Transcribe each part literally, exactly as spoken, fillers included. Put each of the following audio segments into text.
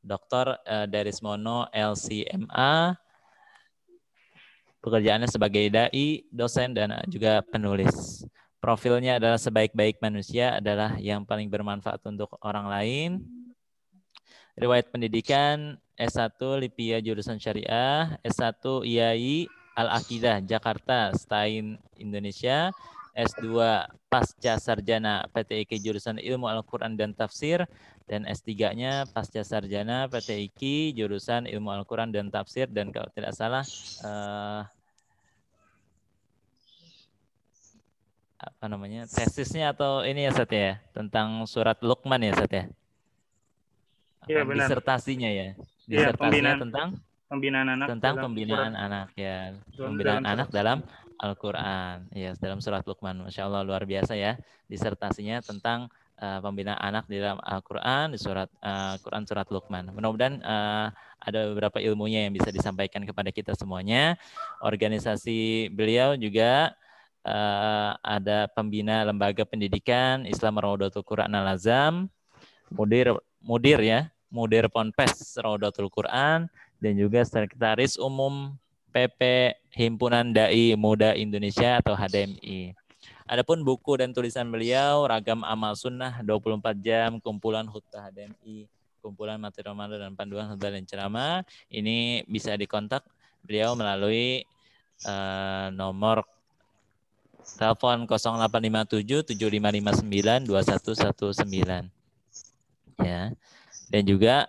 Doktor uh, Darismono L C M A. Pekerjaannya sebagai dai, dosen, dan juga penulis. Profilnya adalah sebaik-baik manusia adalah yang paling bermanfaat untuk orang lain. Riwayat pendidikan S satu Lipia jurusan Syariah, S satu I A I Al-Aqidah Jakarta, Stein Indonesia, S dua Pasca Sarjana P T I K jurusan Ilmu Al-Quran dan Tafsir, dan S tiga-nya Pasca Sarjana P T I K jurusan Ilmu Al-Quran dan Tafsir, dan kalau tidak salah uh, apa namanya tesisnya atau ini ya Sat ya, tentang surat Luqman ya Sat ya. Iya benar. Disertasinya ya. Iya, Disertasinya pembinaan, tentang pembinaan anak tentang dalam pembinaan surat, anak ya. dalam, Pembinaan dalam anak surat. dalam Al-Qur'an. Ya, dalam surat Luqman. Masya Allah luar biasa ya. Disertasinya tentang uh, pembinaan anak di dalam Al-Qur'an di surat uh, Quran surat Luqman. Mudah-mudahan uh, ada beberapa ilmunya yang bisa disampaikan kepada kita semuanya. Organisasi beliau juga uh, ada pembina lembaga pendidikan Islam Raudatul Quran Al-Azam, mudir mudir ya, mudir Ponpes Raudatul Quran, dan juga sekretaris umum P P Himpunan Dai Muda Indonesia atau H D M I. Adapun buku dan tulisan beliau, Ragam Amal Sunnah dua puluh empat jam, kumpulan khutbah H D M I, kumpulan materi Ramadan dan panduan khutbah dan ceramah, ini bisa dikontak beliau melalui uh, nomor telepon nol delapan lima tujuh tujuh lima lima sembilan dua satu satu sembilan. Ya, dan juga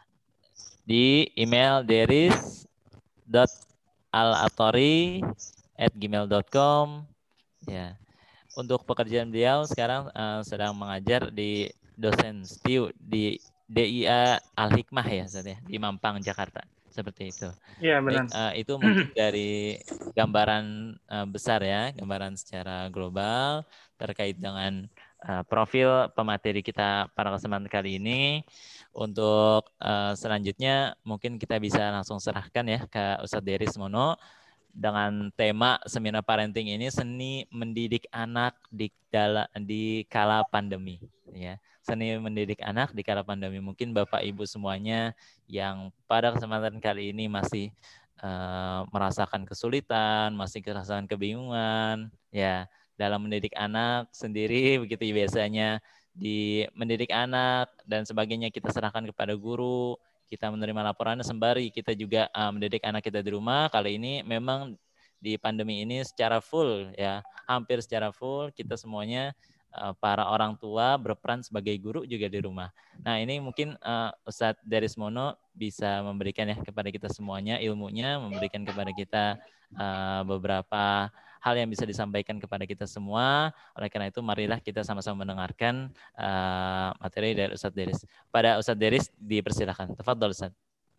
di email deris dot alatori at gmail dot com. Ya, untuk pekerjaan beliau sekarang uh, sedang mengajar di dosen STIU di D I A Al Hikmah ya, ya, di Mampang Jakarta, seperti itu. Iya benar. Baik, uh, itu mungkin dari gambaran uh, besar ya, gambaran secara global terkait dengan uh, profil pemateri kita para kesempatan kali ini. Untuk uh, selanjutnya mungkin kita bisa langsung serahkan ya ke Ustadz Darismono dengan tema seminar parenting ini, seni mendidik anak di dala, di kala pandemi ya. Seni mendidik anak di kala pandemi. Mungkin Bapak Ibu semuanya yang pada kesempatan kali ini masih uh, merasakan kesulitan, masih merasakan kebingungan ya dalam mendidik anak sendiri begitu biasanya. Di mendidik anak dan sebagainya kita serahkan kepada guru, kita menerima laporannya sembari kita juga uh, mendidik anak kita di rumah. Kali ini memang di pandemi ini secara full ya, hampir secara full kita semuanya uh, para orang tua berperan sebagai guru juga di rumah. Nah, ini mungkin uh, Ustadz Darismono bisa memberikan ya kepada kita semuanya ilmunya, memberikan kepada kita uh, beberapa hal yang bisa disampaikan kepada kita semua. Oleh karena itu, marilah kita sama-sama mendengarkan uh, materi dari Ustadz Daris. Pada Ustadz Daris, dipersilakan. Tafadhol Ustadz.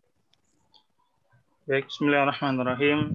Baik, bismillahirrahmanirrahim.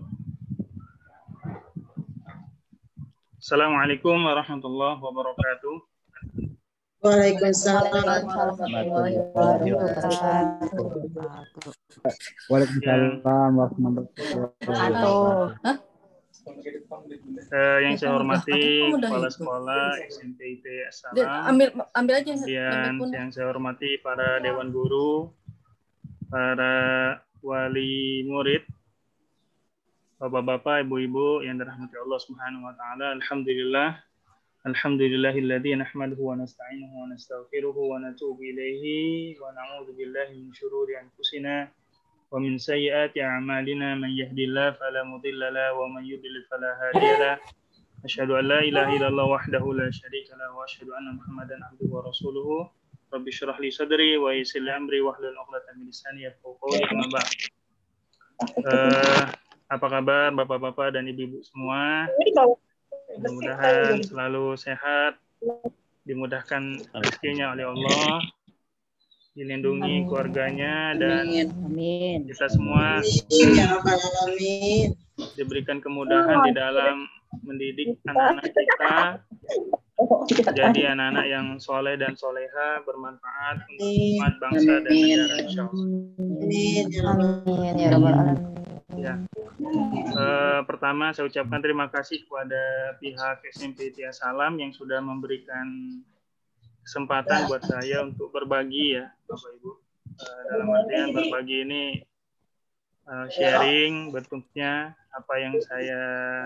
Assalamualaikum warahmatullahi wabarakatuh. Waalaikumsalam warahmatullahi wabarakatuh. Waalaikumsalam warahmatullahi wabarakatuh. Uh, yang saya hormati Kepala Sekolah S M P I T As-Salam, ambil, ambil aja, kemudian yang saya hormati para Dewan Guru, para wali murid, Bapak-bapak, Ibu-ibu yang dirahmati Allah Subhanahu wa taala. Alhamdulillah. Alhamdulillahilladzi nahmaduhu wa nasta'inuhu wa nastaghfiruhu wa natubu ilaihi wa na'udzu billahi min syururi anfusina wa min sayyiati a'malina man yahdihillahu fala mudilla lahu wa man yudlil fala hadiya lahu. Asyhadu an la ilaha illallah wahdahu la syarika lahu wa asyhadu anna Muhammadan abduhu wa rasuluhu. Rabbi shrah li sadri wa yassir li amri wahlul 'uqdatam min lisani yafqahu qawli. Amma ba'd. Uh, apa kabar Bapak-bapak dan Ibu-ibu semua? Mudah-mudahan selalu sehat, dimudahkan rezekinya oleh Allah, dilindungi keluarganya, dan Amin. Kita semua Amin. Diberikan kemudahan di dalam mendidik anak-anak kita jadi anak-anak yang soleh dan soleha, bermanfaat untuk umat, bangsa, dan negara, insya Allah. Amin. Amin. Ya Rabbal Alamin. Ya. Uh, pertama saya ucapkan terima kasih kepada pihak S M P I T As-Salam yang sudah memberikan kesempatan buat saya untuk berbagi ya Bapak Ibu uh, dalam artian berbagi ini uh, sharing bentuknya apa yang saya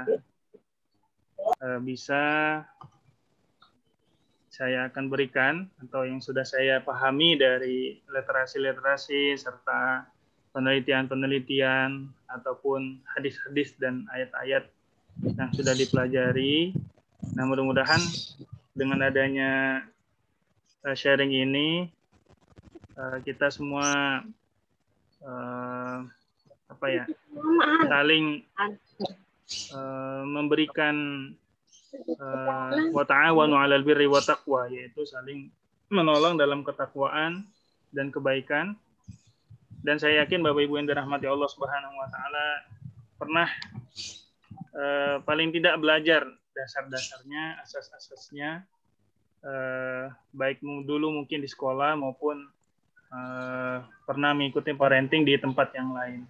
uh, bisa saya akan berikan atau yang sudah saya pahami dari literasi-literasi serta penelitian-penelitian ataupun hadis-hadis dan ayat-ayat yang sudah dipelajari. Nah, mudah-mudahan dengan adanya sharing ini kita semua apa ya saling memberikan wa ta'awanu 'alal birri wa taqwa, yaitu saling menolong dalam ketakwaan dan kebaikan. Dan saya yakin Bapak Ibu yang dirahmati Allah Subhanahu wa taala pernah eh, paling tidak belajar dasar-dasarnya, asas-asasnya eh, baik dulu mungkin di sekolah maupun eh, pernah mengikuti parenting di tempat yang lain.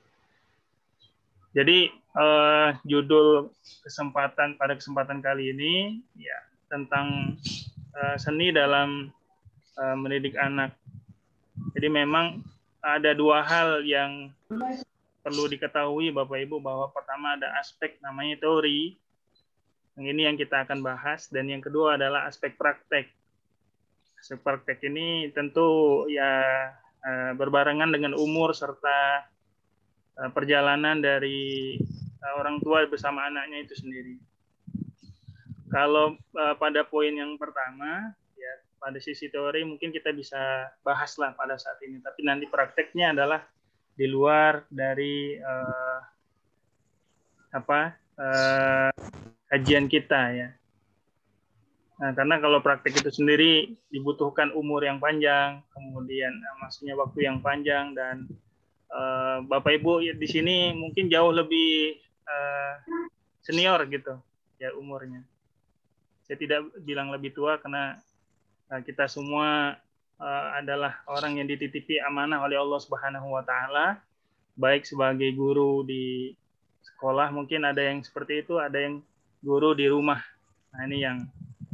Jadi eh, judul kesempatan pada kesempatan kali ini ya tentang eh, seni dalam eh, mendidik anak. Jadi memang ada dua hal yang perlu diketahui Bapak Ibu, bahwa pertama ada aspek namanya teori. Yang ini yang kita akan bahas, dan yang kedua adalah aspek praktek. Aspek praktek ini tentu ya eh, berbarengan dengan umur serta perjalanan dari orang tua bersama anaknya itu sendiri. Kalau uh, pada poin yang pertama, ya pada sisi teori mungkin kita bisa bahaslah pada saat ini, tapi nanti prakteknya adalah di luar dari uh, apa uh, kajian kita ya. Nah, karena kalau praktek itu sendiri dibutuhkan umur yang panjang, kemudian uh, maksudnya waktu yang panjang, dan Uh, Bapak Ibu di sini mungkin jauh lebih uh, senior gitu ya umurnya. Saya tidak bilang lebih tua karena uh, kita semua uh, adalah orang yang dititipi amanah oleh Allah Subhanahu wa taala, baik sebagai guru di sekolah, mungkin ada yang seperti itu, ada yang guru di rumah. Nah, ini yang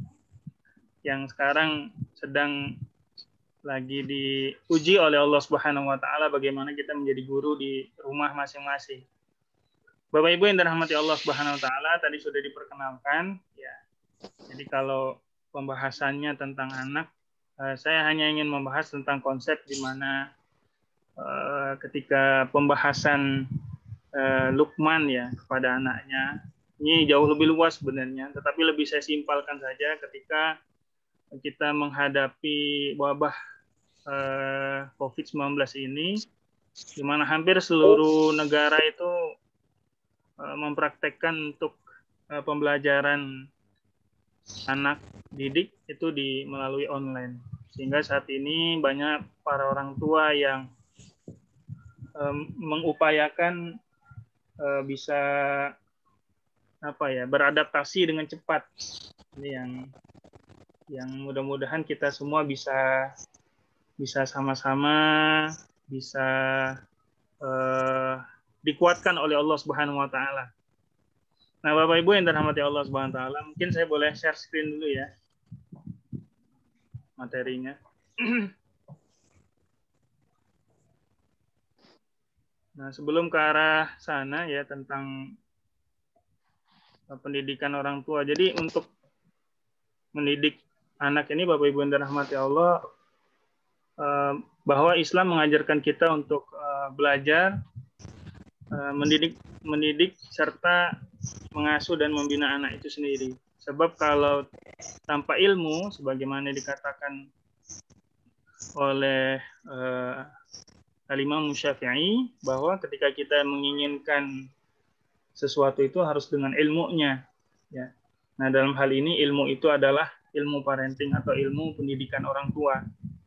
yang sekarang sedang lagi diuji oleh Allah Subhanahu wa taala, bagaimana kita menjadi guru di rumah masing-masing. Bapak Ibu yang dirahmati Allah Subhanahu wa taala, tadi sudah diperkenalkan ya. Jadi kalau pembahasannya tentang anak, saya hanya ingin membahas tentang konsep di mana ketika pembahasan Luqman ya kepada anaknya, ini jauh lebih luas sebenarnya, tetapi lebih saya simpalkan saja ketika kita menghadapi wabah eh, covid sembilan belas ini, di mana hampir seluruh negara itu eh, mempraktekkan untuk eh, pembelajaran anak didik itu di melalui online. Sehingga saat ini banyak para orang tua yang eh, mengupayakan eh, bisa apa ya beradaptasi dengan cepat. Ini yang yang mudah-mudahan kita semua bisa bisa sama-sama bisa eh, dikuatkan oleh Allah Subhanahu wa taala. Nah, Bapak Ibu yang dirahmati Allah Subhanahu wa taala, mungkin saya boleh share screen dulu ya materinya. Nah, sebelum ke arah sana ya tentang pendidikan orang tua. Jadi untuk mendidik anak ini, Bapak Ibu yang dirahmati Allah, bahwa Islam mengajarkan kita untuk belajar, mendidik, mendidik serta mengasuh dan membina anak itu sendiri. Sebab kalau tanpa ilmu, sebagaimana dikatakan oleh Al-Imam Syafi'i, bahwa ketika kita menginginkan sesuatu itu harus dengan ilmunya. Ya. Nah, dalam hal ini ilmu itu adalah ilmu parenting atau ilmu pendidikan orang tua.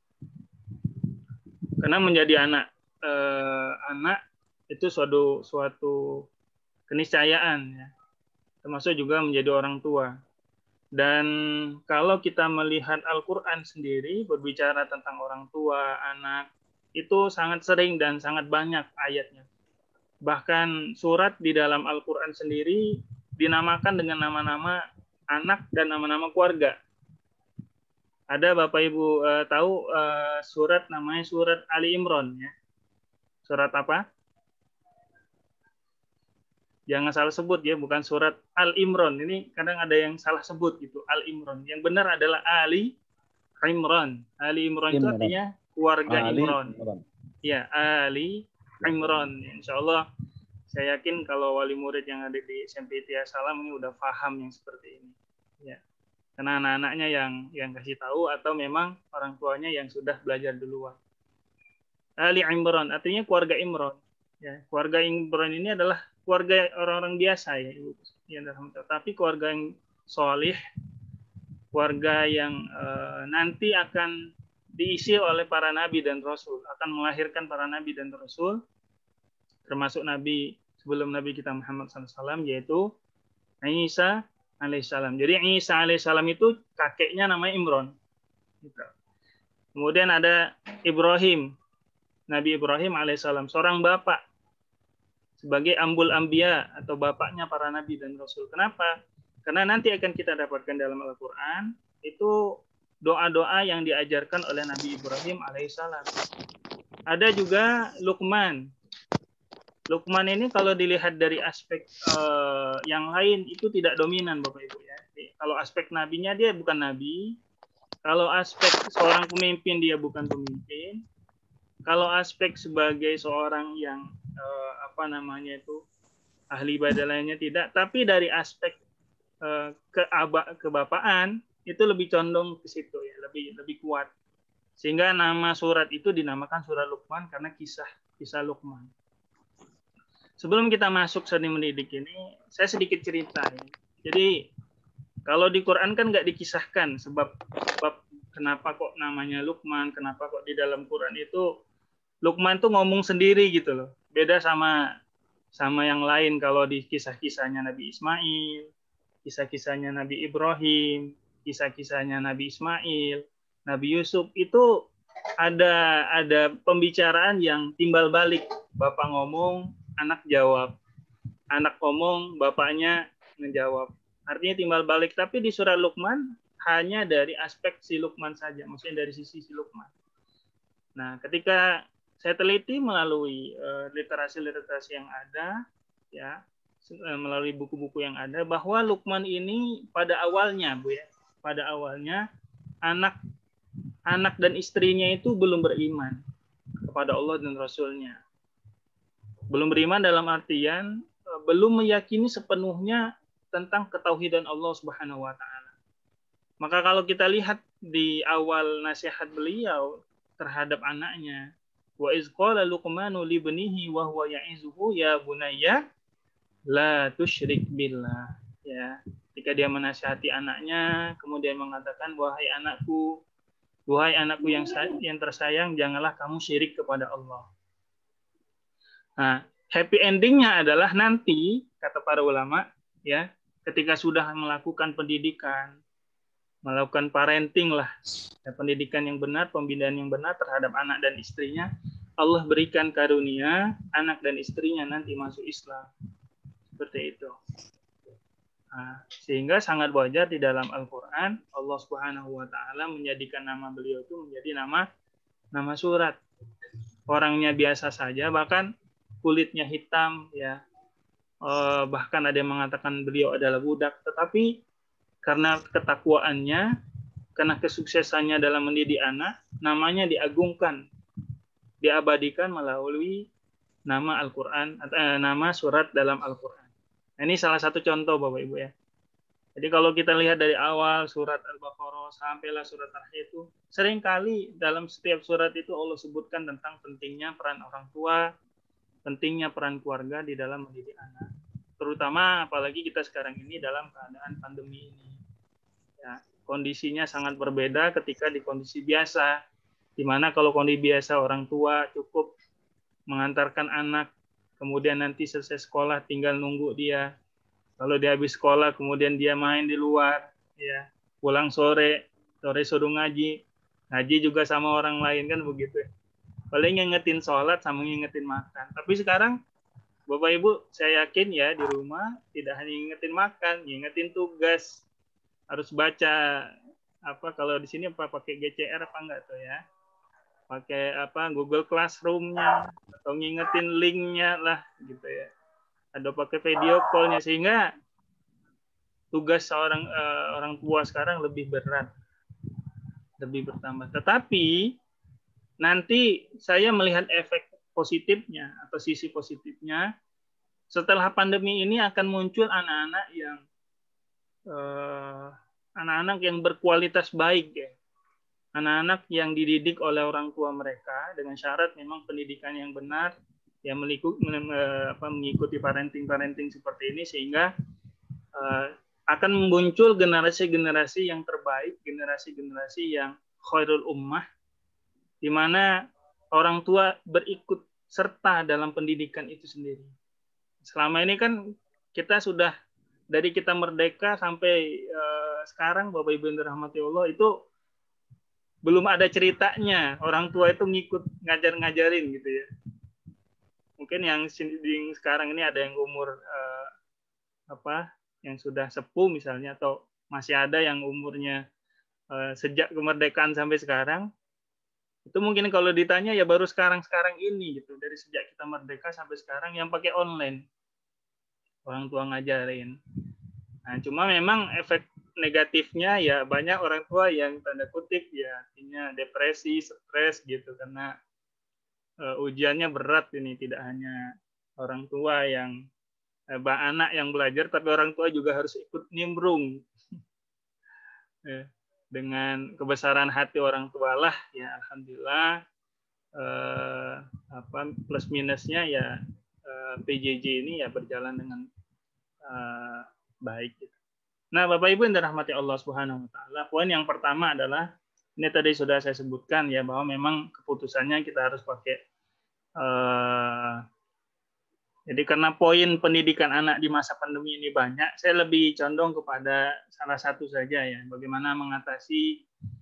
Karena menjadi anak eh, anak itu suatu suatu keniscayaan ya. Termasuk juga menjadi orang tua. Dan kalau kita melihat Al-Qur'an sendiri berbicara tentang orang tua, anak, itu sangat sering dan sangat banyak ayatnya. Bahkan surat di dalam Al-Qur'an sendiri dinamakan dengan nama-nama anak dan nama-nama keluarga. Ada Bapak Ibu uh, tahu uh, surat namanya surat Ali Imran ya. Surat apa? Jangan salah sebut ya, bukan surat Al-Imran. Ini kadang ada yang salah sebut gitu, Al-Imran. Yang benar adalah Ali Imran. Ali Imran itu Imran. artinya keluarga Ali Imran. Imran. Ya, Ali Imran. Insya Allah saya yakin kalau wali murid yang ada di S M P Tia Salam ini udah paham yang seperti ini. Ya. Karena anak-anaknya yang yang kasih tahu atau memang orang tuanya yang sudah belajar duluan. Ali Imran artinya keluarga Imran. Ya, keluarga Imran ini adalah keluarga orang-orang biasa ya, Ibu. Ya, tapi keluarga yang solih, keluarga yang eh, nanti akan diisi oleh para nabi dan rasul, akan melahirkan para nabi dan rasul, termasuk nabi sebelum Nabi kita Muhammad shallallahu alaihi wasallam, yaitu Isa alaihissalam. Jadi Isa alaihissalam itu kakeknya namanya Imran. Kemudian ada Ibrahim, Nabi Ibrahim alaihissalam, seorang bapak sebagai ambul ambia atau bapaknya para nabi dan rasul. Kenapa? Karena nanti akan kita dapatkan dalam Al-Quran itu doa-doa yang diajarkan oleh Nabi Ibrahim alaihissalam. Ada juga Luqman. Luqman ini kalau dilihat dari aspek uh, yang lain itu tidak dominan, Bapak Ibu ya. Kalau aspek nabinya dia bukan nabi. Kalau aspek seorang pemimpin dia bukan pemimpin. Kalau aspek sebagai seorang yang uh, apa namanya itu ahli ibadah lainnya tidak, tapi dari aspek uh, keaba, kebapaan itu lebih condong ke situ ya, lebih lebih kuat. Sehingga nama surat itu dinamakan surat Luqman karena kisah kisah Luqman. Sebelum kita masuk seni mendidik ini, saya sedikit cerita ya. Jadi kalau di Quran kan nggak dikisahkan sebab sebab kenapa kok namanya Luqman, kenapa kok di dalam Quran itu Luqman tuh ngomong sendiri gitu loh. Beda sama sama yang lain kalau di kisah-kisahnya Nabi Ismail, kisah-kisahnya Nabi Ibrahim, kisah-kisahnya Nabi Ismail, Nabi Yusuf itu ada ada pembicaraan yang timbal balik. Bapak ngomong, anak jawab. Anak ngomong, bapaknya ngejawab. Artinya timbal balik. Tapi di surah Luqman hanya dari aspek si Luqman saja, maksudnya dari sisi si Luqman. Nah, ketika saya teliti melalui uh, literasi-literasi yang ada, ya, melalui buku-buku yang ada, bahwa Luqman ini pada awalnya, Bu ya, pada awalnya anak anak dan istrinya itu belum beriman kepada Allah dan Rasulnya. Belum beriman dalam artian uh, belum meyakini sepenuhnya tentang ketauhidan Allah Subhanahu wa taala. Maka kalau kita lihat di awal nasihat beliau terhadap anaknya, wa iz qala Luqmanu li ibnihi wa huwa ya'izuhu ya bunayya la tusyrik billah. Ya, ketika dia menasihati anaknya, kemudian mengatakan, wahai anakku, wahai anakku yang yang tersayang, janganlah kamu syirik kepada Allah. Nah, happy endingnya adalah nanti, kata para ulama, ya, ketika sudah melakukan pendidikan, melakukan parenting lah, ya, pendidikan yang benar, pembinaan yang benar terhadap anak dan istrinya, Allah berikan karunia anak dan istrinya nanti masuk Islam. Seperti itu. Nah, sehingga sangat wajar di dalam Al-Quran Allah Subhanahu wa taala menjadikan nama beliau itu menjadi nama nama surat. Orangnya biasa saja, bahkan kulitnya hitam, ya, eh, bahkan ada yang mengatakan beliau adalah budak, tetapi karena ketakwaannya, karena kesuksesannya dalam mendidik anak, namanya diagungkan, diabadikan melalui nama Al-Quran, eh, nama surat dalam Al-Quran. Nah, ini salah satu contoh Bapak Ibu ya. Jadi kalau kita lihat dari awal surat Al-Baqarah sampailah surat Al-Ahzab itu, seringkali dalam setiap surat itu Allah sebutkan tentang pentingnya peran orang tua, pentingnya peran keluarga di dalam mendidik anak. Terutama apalagi kita sekarang ini dalam keadaan pandemi ini. Ya, kondisinya sangat berbeda ketika di kondisi biasa, di mana kalau kondisi biasa orang tua cukup mengantarkan anak, kemudian nanti selesai sekolah tinggal nunggu dia. Kalau dia habis sekolah, kemudian dia main di luar, ya, pulang sore, sore suruh ngaji, ngaji juga sama orang lain kan begitu. Paling ngingetin sholat sama ngingetin makan. Tapi sekarang, Bapak Ibu, saya yakin ya di rumah tidak hanya ngingetin makan, ngingetin tugas, harus baca apa kalau di sini apa pakai G C R apa enggak tuh ya, pakai apa Google Classroom-nya atau ngingetin linknya lah gitu ya, ada pakai video callnya, sehingga tugas seorang uh, orang tua sekarang lebih berat, lebih bertambah. Tetapi nanti saya melihat efek positifnya atau sisi positifnya, setelah pandemi ini akan muncul anak-anak yang uh, anak-anak yang berkualitas baik ya, anak-anak yang dididik oleh orang tua mereka dengan syarat memang pendidikan yang benar, yang mengikuti, mengikuti parenting-parenting seperti ini, sehingga uh, akan muncul generasi-generasi yang terbaik, generasi-generasi yang khairul ummah, di mana orang tua berikut serta dalam pendidikan itu sendiri. Selama ini kan kita sudah, dari kita merdeka sampai uh, sekarang, Bapak Ibu yang dirahmati Allah, itu belum ada ceritanya orang tua itu ngikut ngajar-ngajarin gitu ya. Mungkin yang sekarang ini ada yang umur uh, apa yang sudah sepuh misalnya, atau masih ada yang umurnya uh, sejak kemerdekaan sampai sekarang, itu mungkin kalau ditanya ya baru sekarang-sekarang ini gitu, dari sejak kita merdeka sampai sekarang yang pakai online, orang tua ngajarin. Nah, cuma memang efek negatifnya ya banyak orang tua yang tanda kutip ya artinya depresi, stres gitu, karena uh, ujiannya berat ini, tidak hanya orang tua yang anak yang belajar, tapi orang tua juga harus ikut nimbrung. Dengan kebesaran hati orang tua lah, ya alhamdulillah, eh, apa plus minusnya ya eh, P J J ini ya berjalan dengan eh, baik. Nah, Bapak Ibu yang dirahmati Allah Subhanahu Wa Taala, poin yang pertama adalah ini tadi sudah saya sebutkan ya, bahwa memang keputusannya kita harus pakai. Eh, Jadi karena poin pendidikan anak di masa pandemi ini banyak, saya lebih condong kepada salah satu saja ya, bagaimana mengatasi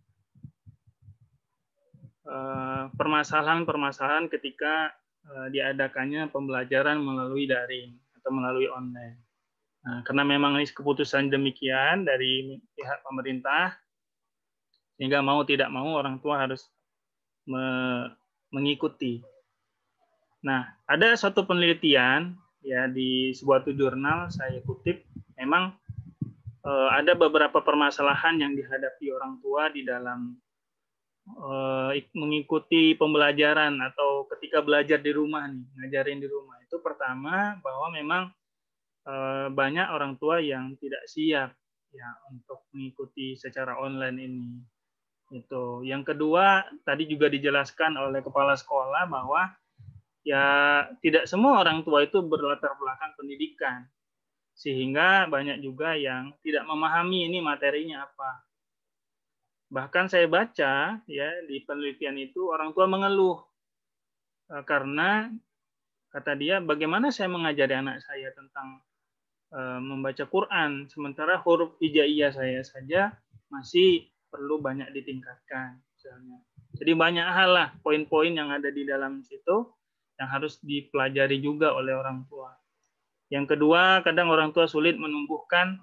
permasalahan-permasalahan uh, ketika uh, diadakannya pembelajaran melalui daring atau melalui online. Nah, karena memang ini keputusan demikian dari pihak pemerintah, sehingga mau tidak mau orang tua harus me mengikuti. Nah, ada suatu penelitian ya di sebuah jurnal saya kutip, memang eh, ada beberapa permasalahan yang dihadapi orang tua di dalam eh, mengikuti pembelajaran atau ketika belajar di rumah nih, ngajarin di rumah. Itu pertama, bahwa memang eh, banyak orang tua yang tidak siap ya untuk mengikuti secara online ini. Itu. Yang kedua, tadi juga dijelaskan oleh kepala sekolah bahwa ya tidak semua orang tua itu berlatar belakang pendidikan, sehingga banyak juga yang tidak memahami ini materinya apa. Bahkan saya baca ya di penelitian itu orang tua mengeluh karena kata dia, bagaimana saya mengajari anak saya tentang uh, membaca Quran sementara huruf hijaiyah saya saja masih perlu banyak ditingkatkan misalnya. Jadi banyak hal lah, poin-poin yang ada di dalam situ yang harus dipelajari juga oleh orang tua. Yang kedua, kadang orang tua sulit menumbuhkan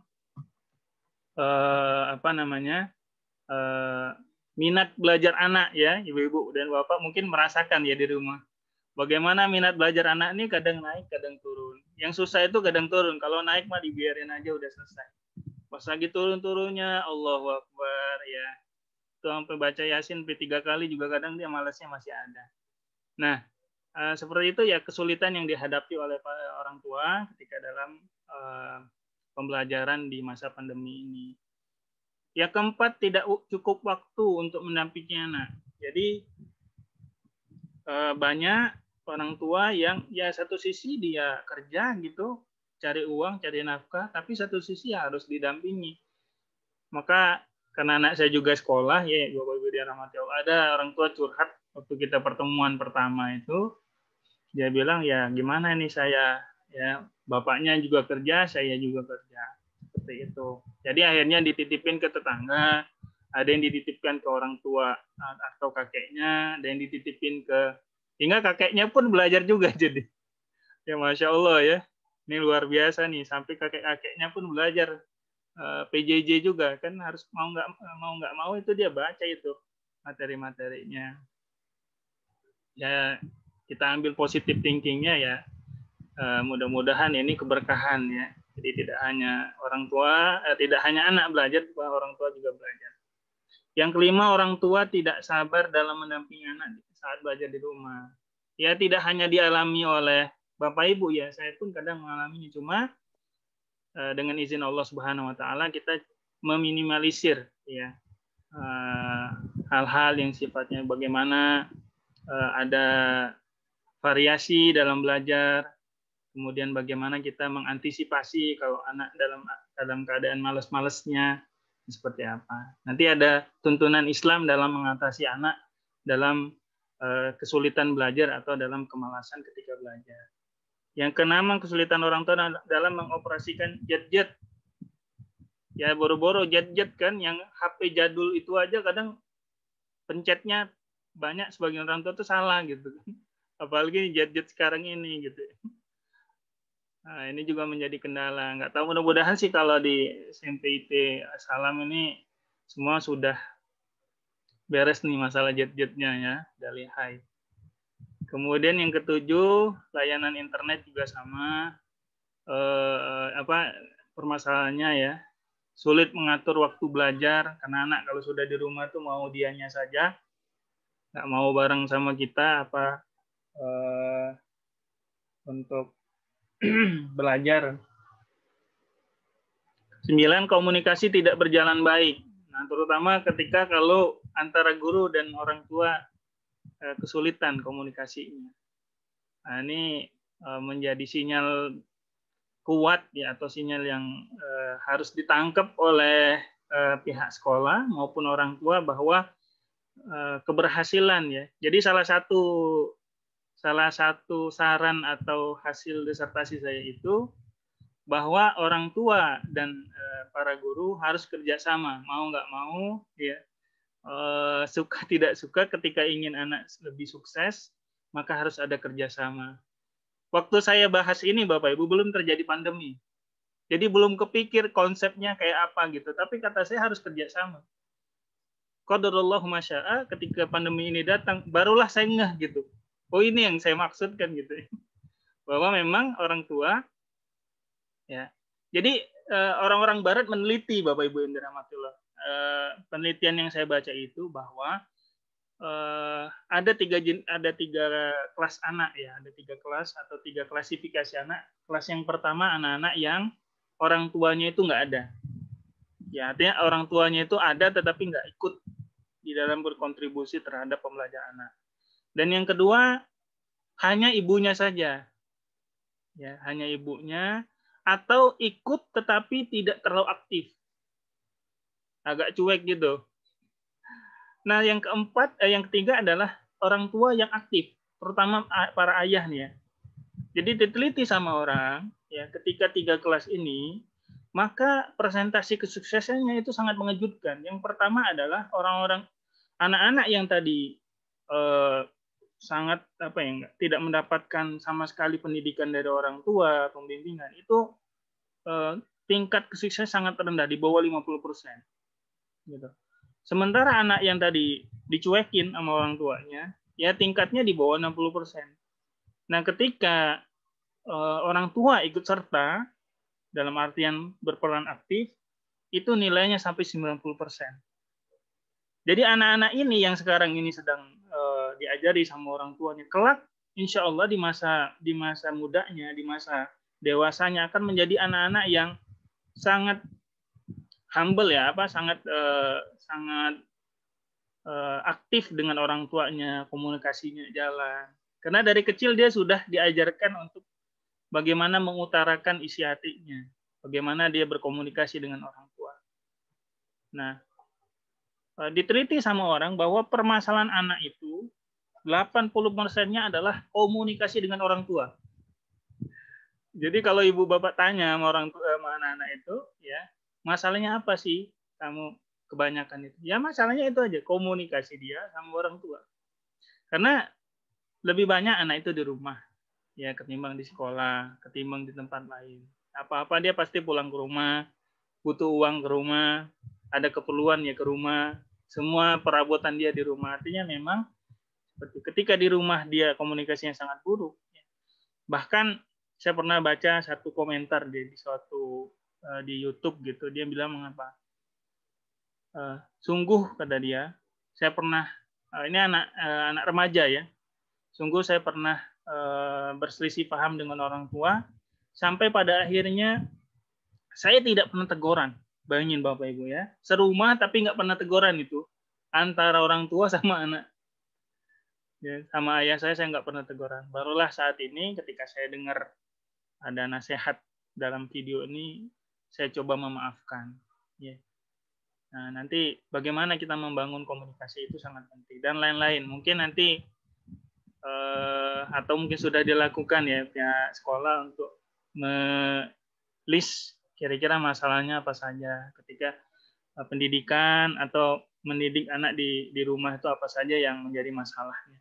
eh, apa namanya eh, minat belajar anak ya, ibu-ibu dan bapak mungkin merasakan ya di rumah. Bagaimana minat belajar anak ini kadang naik, kadang turun. Yang susah itu kadang turun. Kalau naik mah dibiarin aja udah selesai. Pas lagi turun-turunnya, Allahu Akbar ya. Itu sampai baca Yasin tiga kali juga kadang dia malasnya masih ada. Nah, Uh, seperti itu ya kesulitan yang dihadapi oleh orang tua ketika dalam uh, pembelajaran di masa pandemi ini. Ya keempat, tidak cukup waktu untuk mendampingi anak. Jadi uh, banyak orang tua yang ya satu sisi dia kerja gitu, cari uang, cari nafkah, tapi satu sisi ya harus didampingi. Maka karena anak saya juga sekolah ya, Bapak Ibu dirahmati Allah, ada orang tua curhat waktu kita pertemuan pertama itu, dia bilang ya gimana nih saya ya, bapaknya juga kerja, saya juga kerja, seperti itu. Jadi akhirnya dititipin ke tetangga, ada yang dititipkan ke orang tua atau kakeknya, ada yang dititipin ke, hingga kakeknya pun belajar juga jadi. Ya Masya Allah ya, ini luar biasa nih, sampai kakek-kakeknya pun belajar uh, P J J juga, kan harus mau nggak mau nggak mau itu dia baca itu materi-materinya. Ya kita ambil positif thinkingnya ya. Uh, mudah-mudahan ini keberkahan ya. Jadi tidak hanya orang tua, eh, tidak hanya anak belajar, orang tua juga belajar. Yang kelima, orang tua tidak sabar dalam mendampingi anak saat belajar di rumah. Ya tidak hanya dialami oleh Bapak Ibu ya, saya pun kadang mengalaminya. Cuma uh, dengan izin Allah Subhanahu Wa Taala kita meminimalisir ya hal-hal uh, yang sifatnya bagaimana uh, ada variasi dalam belajar. Kemudian bagaimana kita mengantisipasi kalau anak dalam dalam keadaan malas-malasnya seperti apa. Nanti ada tuntunan Islam dalam mengatasi anak dalam uh, kesulitan belajar atau dalam kemalasan ketika belajar. Yang keenam, kesulitan orang tua dalam mengoperasikan jet-jet. Ya boro-boro jet-jet kan, yang H P jadul itu aja kadang pencetnya banyak, sebagian orang tua itu salah gitu. Apalagi jet-jet sekarang ini gitu. Nah, ini juga menjadi kendala. Nggak tahu, mudah-mudahan sih kalau di S M P I T Salam ini semua sudah beres nih masalah jet-jetnya ya, dari high. Kemudian yang ketujuh, layanan internet juga sama. Eh, apa permasalahannya ya? Sulit mengatur waktu belajar karena anak kalau sudah di rumah tuh mau dianya saja, nggak mau bareng sama kita apa eh, untuk belajar. Sembilan, komunikasi tidak berjalan baik. Nah, terutama ketika kalau antara guru dan orang tua eh, kesulitan komunikasinya. Nah, ini eh, menjadi sinyal kuat ya, atau sinyal yang eh, harus ditangkap oleh eh, pihak sekolah maupun orang tua bahwa eh, keberhasilan ya. Jadi salah satu salah satu saran atau hasil disertasi saya itu bahwa orang tua dan eh, para guru harus kerjasama, mau nggak mau ya, eh, suka tidak suka, ketika ingin anak lebih sukses maka harus ada kerjasama. Waktu saya bahas ini Bapak Ibu belum terjadi pandemi, jadi belum kepikir konsepnya kayak apa gitu, tapi kata saya harus kerjasama. Qadarullahu masya'a, ketika pandemi ini datang barulah saya ngeh gitu. Oh ini yang saya maksudkan gitu, bahwa memang orang tua ya. Jadi orang-orang Barat meneliti Bapak Ibu yang dirahmatillah. Penelitian yang saya baca itu bahwa ada tiga ada tiga kelas anak ya, ada tiga kelas atau tiga klasifikasi anak. Kelas yang pertama anak-anak yang orang tuanya itu nggak ada. Ya artinya orang tuanya itu ada tetapi nggak ikut di dalam berkontribusi terhadap pembelajaran anak. Dan yang kedua, hanya ibunya saja. Ya, hanya ibunya, atau ikut tetapi tidak terlalu aktif. Agak cuek gitu. Nah, yang keempat, eh, yang ketiga adalah orang tua yang aktif, terutama para ayah nih ya. Jadi diteliti sama orang, ya, ketika tiga kelas ini, maka presentasi kesuksesannya itu sangat mengejutkan. Yang pertama adalah orang-orang anak-anak yang tadi eh, sangat apa ya, tidak mendapatkan sama sekali pendidikan dari orang tua, pembimbingan, itu eh, tingkat kesuksesan sangat rendah, di bawah lima puluh persen. Gitu. Sementara anak yang tadi dicuekin sama orang tuanya, ya tingkatnya di bawah enam puluh persen. Nah, ketika eh, orang tua ikut serta dalam artian berperan aktif, itu nilainya sampai sembilan puluh persen. Jadi anak-anak ini yang sekarang ini sedang uh, diajari sama orang tuanya, kelak insya Allah di masa di masa mudanya, di masa dewasanya akan menjadi anak-anak yang sangat humble ya, apa sangat uh, sangat uh, aktif dengan orang tuanya, komunikasinya jalan. Karena dari kecil dia sudah diajarkan untuk bagaimana mengutarakan isi hatinya, bagaimana dia berkomunikasi dengan orang tua. Nah, diteliti sama orang bahwa permasalahan anak itu delapan puluh persennya adalah komunikasi dengan orang tua. Jadi kalau ibu bapak tanya sama orang tua, sama anak-anak itu, ya masalahnya apa sih kamu kebanyakan itu? Ya masalahnya itu aja, komunikasi dia sama orang tua. Karena lebih banyak anak itu di rumah, ya ketimbang di sekolah, ketimbang di tempat lain. Apa-apa dia pasti pulang ke rumah, butuh uang ke rumah, ada keperluan ya ke rumah. Semua perabotan dia di rumah. Artinya memang Ketika di rumah dia komunikasinya sangat buruk. Bahkan saya pernah baca satu komentar di, di suatu uh, di YouTube gitu, dia bilang mengapa? Uh, sungguh kata dia, saya pernah uh, ini anak uh, anak remaja ya. Sungguh saya pernah uh, berselisih paham dengan orang tua sampai pada akhirnya saya tidak pernah teguran. Bayangin Bapak Ibu ya, serumah tapi nggak pernah teguran itu antara orang tua sama anak. Ya, sama ayah saya saya nggak pernah teguran. Barulah saat ini ketika saya dengar ada nasihat dalam video ini, saya coba memaafkan. Ya. Nah, nanti bagaimana kita membangun komunikasi itu sangat penting dan lain-lain. Mungkin nanti eh, atau mungkin sudah dilakukan ya pihak sekolah untuk me-list kira-kira masalahnya apa saja ketika eh, pendidikan atau mendidik anak di di rumah itu apa saja yang menjadi masalahnya.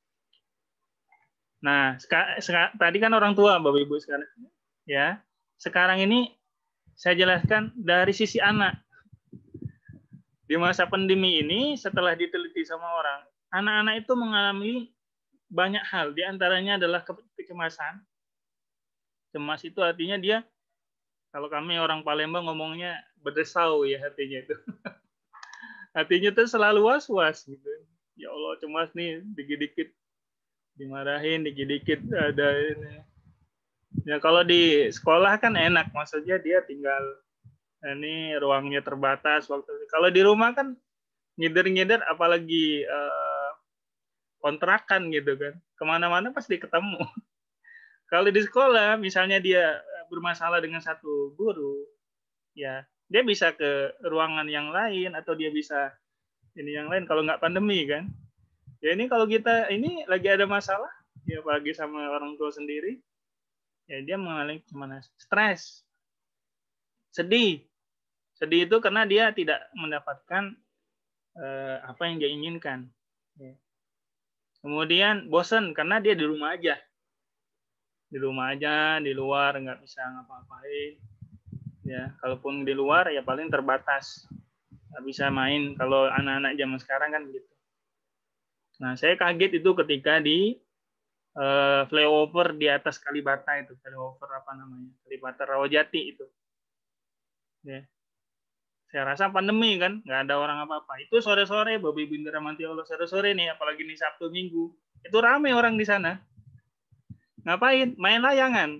Nah, seka, seka, tadi kan orang tua, Bapak Ibu sekarang, ya. Sekarang ini saya jelaskan dari sisi anak. Di masa pandemi ini, setelah diteliti sama orang, anak-anak itu mengalami banyak hal. Di antaranya adalah ke- kecemasan. Cemas itu artinya dia, kalau kami orang Palembang ngomongnya berdesau ya hatinya itu. Hatinya itu selalu was-was gitu. Ya Allah, cemas nih, dikit-dikit dimarahin, dikit-dikit ada ini. Ya kalau di sekolah kan enak, maksudnya dia tinggal ini ruangnya terbatas waktu. Kalau di rumah kan ngider-ngider, apalagi eh, kontrakan gitu kan, kemana-mana pasti ketemu. Kalau di sekolah, misalnya dia bermasalah dengan satu guru, ya dia bisa ke ruangan yang lain atau dia bisa ini yang lain. Kalau nggak pandemi kan. Ya ini kalau kita ini lagi ada masalah, ya apalagi sama orang tua sendiri, ya dia mengalami gimana? Stres, sedih. Sedih itu karena dia tidak mendapatkan eh, apa yang dia inginkan. Ya. Kemudian bosan karena dia di rumah aja. Di rumah aja, di luar nggak bisa ngapa-ngapain. Ya, kalaupun di luar ya paling terbatas. Nggak bisa main kalau anak-anak zaman sekarang kan gitu. Nah, saya kaget itu ketika di uh, flyover di atas Kalibata itu, flyover apa namanya, Kalibata Rawajati itu. Ya. Saya rasa pandemi kan, nggak ada orang apa-apa. Itu sore-sore, Bapak Ibu dirahmati Allah, sore-sore nih, apalagi nih Sabtu Minggu, itu rame orang di sana. Ngapain? Main layangan.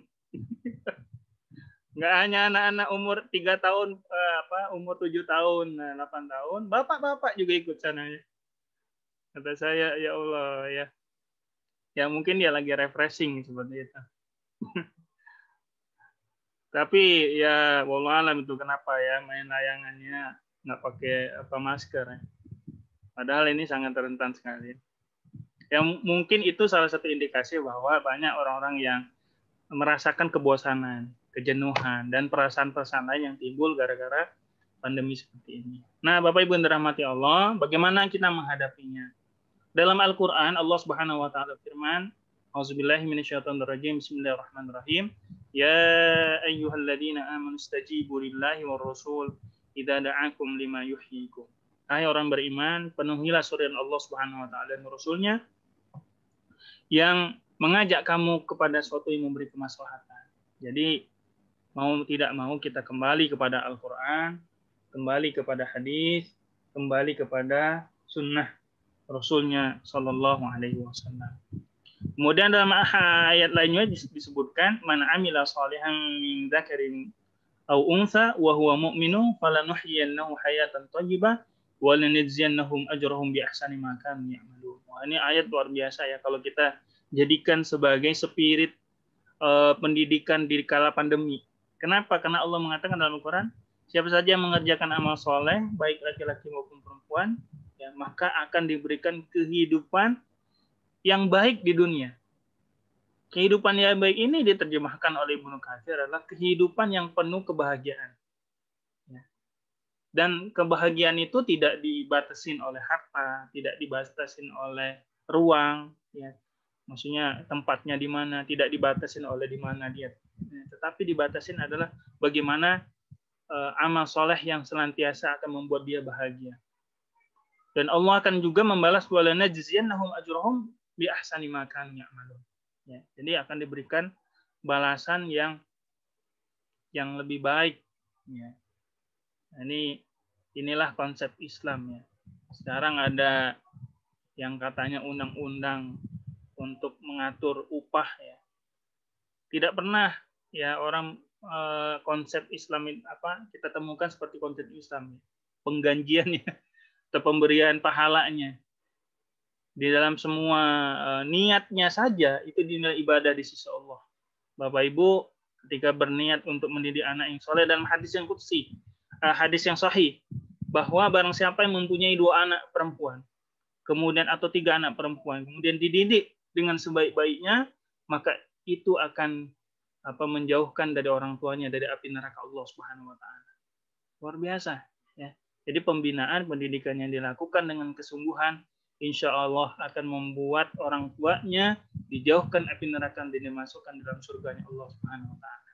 Nggak hanya anak-anak umur tiga tahun, uh, apa, umur tujuh tahun, delapan tahun, bapak-bapak juga ikut sana ya. Kata saya, ya Allah ya. Ya mungkin dia lagi refreshing seperti itu. Tapi ya wallahu alam itu kenapa ya main layangannya nggak pakai apa masker. Ya. Padahal ini sangat rentan sekali. Ya mungkin itu salah satu indikasi bahwa banyak orang-orang yang merasakan kebosanan, kejenuhan, dan perasaan-perasaan lain yang timbul gara-gara pandemi seperti ini. Nah, Bapak Ibu yang dirahmati Allah, bagaimana kita menghadapinya? Dalam Al-Quran, Allah Subhanahu wa Ta'ala firman, Auzubillahi minasyaitonirrajim, Bismillahirrahmanirrahim. Ya ayyuhalladzina amanu stajibu lillahi war rasul idza da'akum lima yuhyikum. Hai orang beriman, penuhilah suruhan Allah Subhanahu wa Ta'ala dan Rasulnya yang mengajak kamu kepada sesuatu yang memberi kemaslahatan. Jadi mau tidak mau kita kembali kepada Al-Quran, kembali kepada hadis, kembali kepada sunnah Rasulnya Shallallahu Alaihi Wasallam. Kemudian dalam ayat lainnya disebutkan, "Man amila shalihan min dzakarin aw untha wa huwa mu'minun falanuhyiyannahu hayatan thayyibah wa lanajziyannahum ajrahum bi ahsani ma kanu ya'malun." Wah, ini ayat luar biasa ya kalau kita jadikan sebagai spirit uh, pendidikan di kala pandemi. Kenapa? Karena Allah mengatakan dalam Al-Quran, siapa saja yang mengerjakan amal soleh, baik laki-laki maupun perempuan, ya, maka akan diberikan kehidupan yang baik di dunia. Kehidupan yang baik ini diterjemahkan oleh Ibnu Katsir adalah kehidupan yang penuh kebahagiaan. Ya. Dan kebahagiaan itu tidak dibatasin oleh harta, tidak dibatasin oleh ruang, ya. Maksudnya tempatnya di mana, tidak dibatasin oleh di mana dia. Ya. Tetapi dibatasin adalah bagaimana uh, amal soleh yang senantiasa akan membuat dia bahagia. Dan Allah akan juga membalas walana jaziyannahum ajrahum bi ahsani ma kanu ya'malun. Ya, jadi akan diberikan balasan yang yang lebih baik. Ya. Ini inilah konsep Islam ya. Sekarang ada yang katanya undang-undang untuk mengatur upah ya. Tidak pernah ya orang eh, konsep Islam apa kita temukan seperti konsep Islam, pengganjian ya, atau pemberian pahalanya. Di dalam semua eh, niatnya saja itu dinilai ibadah di sisi Allah. Bapak Ibu ketika berniat untuk mendidik anak yang soleh, dalam hadis yang qudsi, eh, hadis yang sahih, bahwa barang siapa yang mempunyai dua anak perempuan, kemudian atau tiga anak perempuan, kemudian dididik dengan sebaik-baiknya, maka itu akan apa menjauhkan dari orang tuanya dari api neraka Allah Subhanahu wa taala. Luar biasa ya. Jadi pembinaan pendidikan yang dilakukan dengan kesungguhan insya Allah akan membuat orang tuanya dijauhkan api neraka dan dimasukkan dalam surganya Allah Subhanahu wa taala.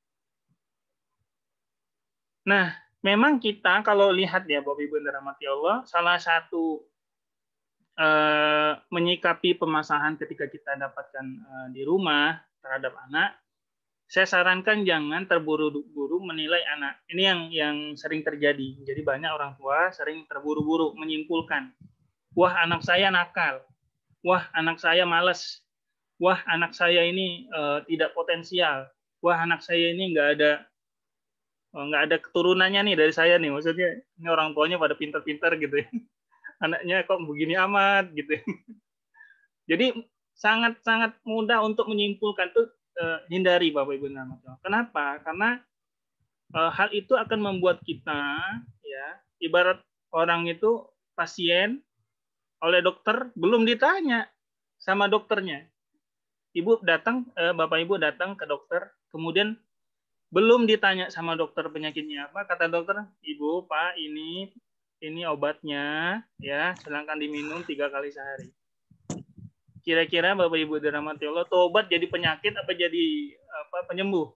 Nah, memang kita kalau lihat ya Bapak Ibu yang dirahmati Allah, salah satu eh, menyikapi permasalahan ketika kita dapatkan eh, di rumah terhadap anak, saya sarankan jangan terburu-buru menilai anak. Ini yang yang sering terjadi. Jadi banyak orang tua sering terburu-buru menyimpulkan, wah anak saya nakal, wah anak saya malas, wah anak saya ini uh, tidak potensial, wah anak saya ini nggak ada nggak ada keturunannya nih dari saya nih. Maksudnya ini orang tuanya pada pintar-pintar gitu ya. Anaknya kok begini amat gitu. Jadi sangat-sangat mudah untuk menyimpulkan tuh. Uh, hindari Bapak Ibu Namatul. Kenapa? Karena uh, hal itu akan membuat kita ya ibarat orang itu pasien oleh dokter belum ditanya sama dokternya. Ibu datang, uh, Bapak Ibu datang ke dokter, kemudian belum ditanya sama dokter penyakitnya apa, kata dokter, Ibu, Pak, ini ini obatnya ya, silakan diminum tiga kali sehari. Kira-kira Bapak Ibu dirahmati Allah, tobat jadi penyakit apa jadi apa penyembuh?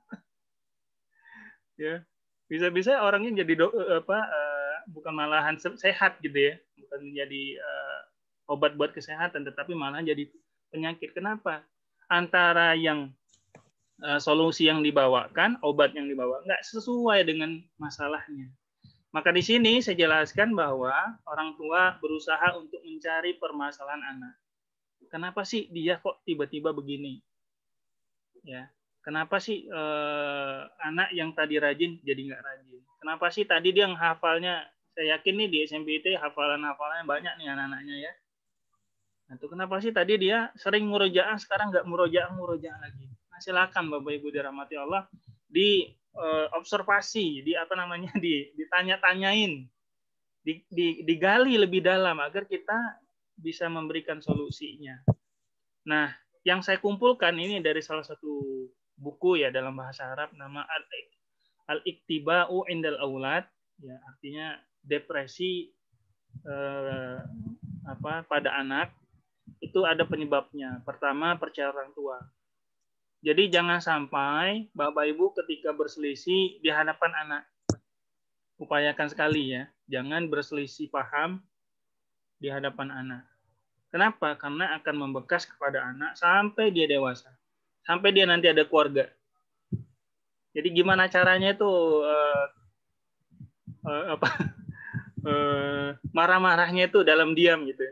Ya, bisa-bisa orangnya jadi do, apa uh, bukan malahan sehat gitu ya, bukan jadi uh, obat buat kesehatan, tetapi malah jadi penyakit. Kenapa? Antara yang uh, solusi yang dibawakan, obat yang dibawa nggak sesuai dengan masalahnya. Maka di sini saya jelaskan bahwa orang tua berusaha untuk mencari permasalahan anak. Kenapa sih dia kok tiba-tiba begini? Ya, kenapa sih eh, anak yang tadi rajin jadi nggak rajin? Kenapa sih tadi dia hafalnya? Saya yakin nih di S M P T hafalan-hafalannya banyak nih anak-anaknya ya. Nah, itu kenapa sih tadi dia sering murojaah sekarang nggak murojaah murojaah lagi? Nah, silakan Bapak Ibu dirahmati Allah di eh, observasi, di apa namanya, di ditanya-tanyain, di, di, digali lebih dalam agar kita bisa memberikan solusinya. Nah, yang saya kumpulkan ini dari salah satu buku ya dalam bahasa Arab, nama Al-Iktiba'u Indal Aulad, ya artinya depresi eh, apa pada anak. Itu ada penyebabnya. Pertama, percaya orang tua. Jadi jangan sampai Bapak Ibu ketika berselisih di hadapan anak, upayakan sekali ya, jangan berselisih paham di hadapan anak. Kenapa? Karena akan membekas kepada anak sampai dia dewasa. Sampai dia nanti ada keluarga. Jadi gimana caranya itu uh, uh, apa uh, marah-marahnya itu dalam diam gitu.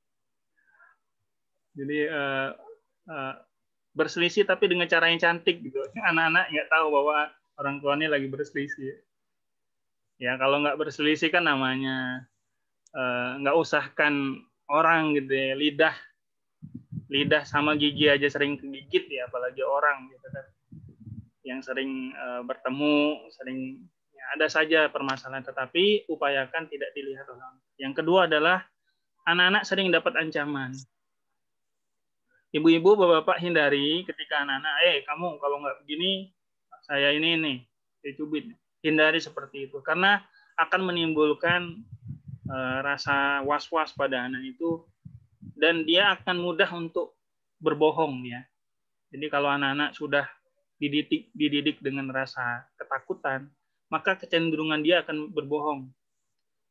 Jadi uh, uh, berselisih tapi dengan cara yang cantik gitu. Anak-anak nggak tahu bahwa orang tuanya lagi berselisih. Ya kalau nggak berselisih kan namanya uh, nggak usahkan orang gitu ya, lidah lidah sama gigi aja sering kegigit ya, apalagi orang gitu kan yang sering uh, bertemu, sering ya, ada saja permasalahan, tetapi upayakan tidak dilihat orang. Yang kedua adalah anak-anak sering dapat ancaman. Ibu-ibu, bapak-bapak hindari ketika anak-anak, eh kamu kalau nggak begini saya ini nih dicubit. Hindari seperti itu karena akan menimbulkan rasa was-was pada anak itu dan dia akan mudah untuk berbohong ya. Jadi kalau anak-anak sudah dididik dididik dengan rasa ketakutan, maka kecenderungan dia akan berbohong.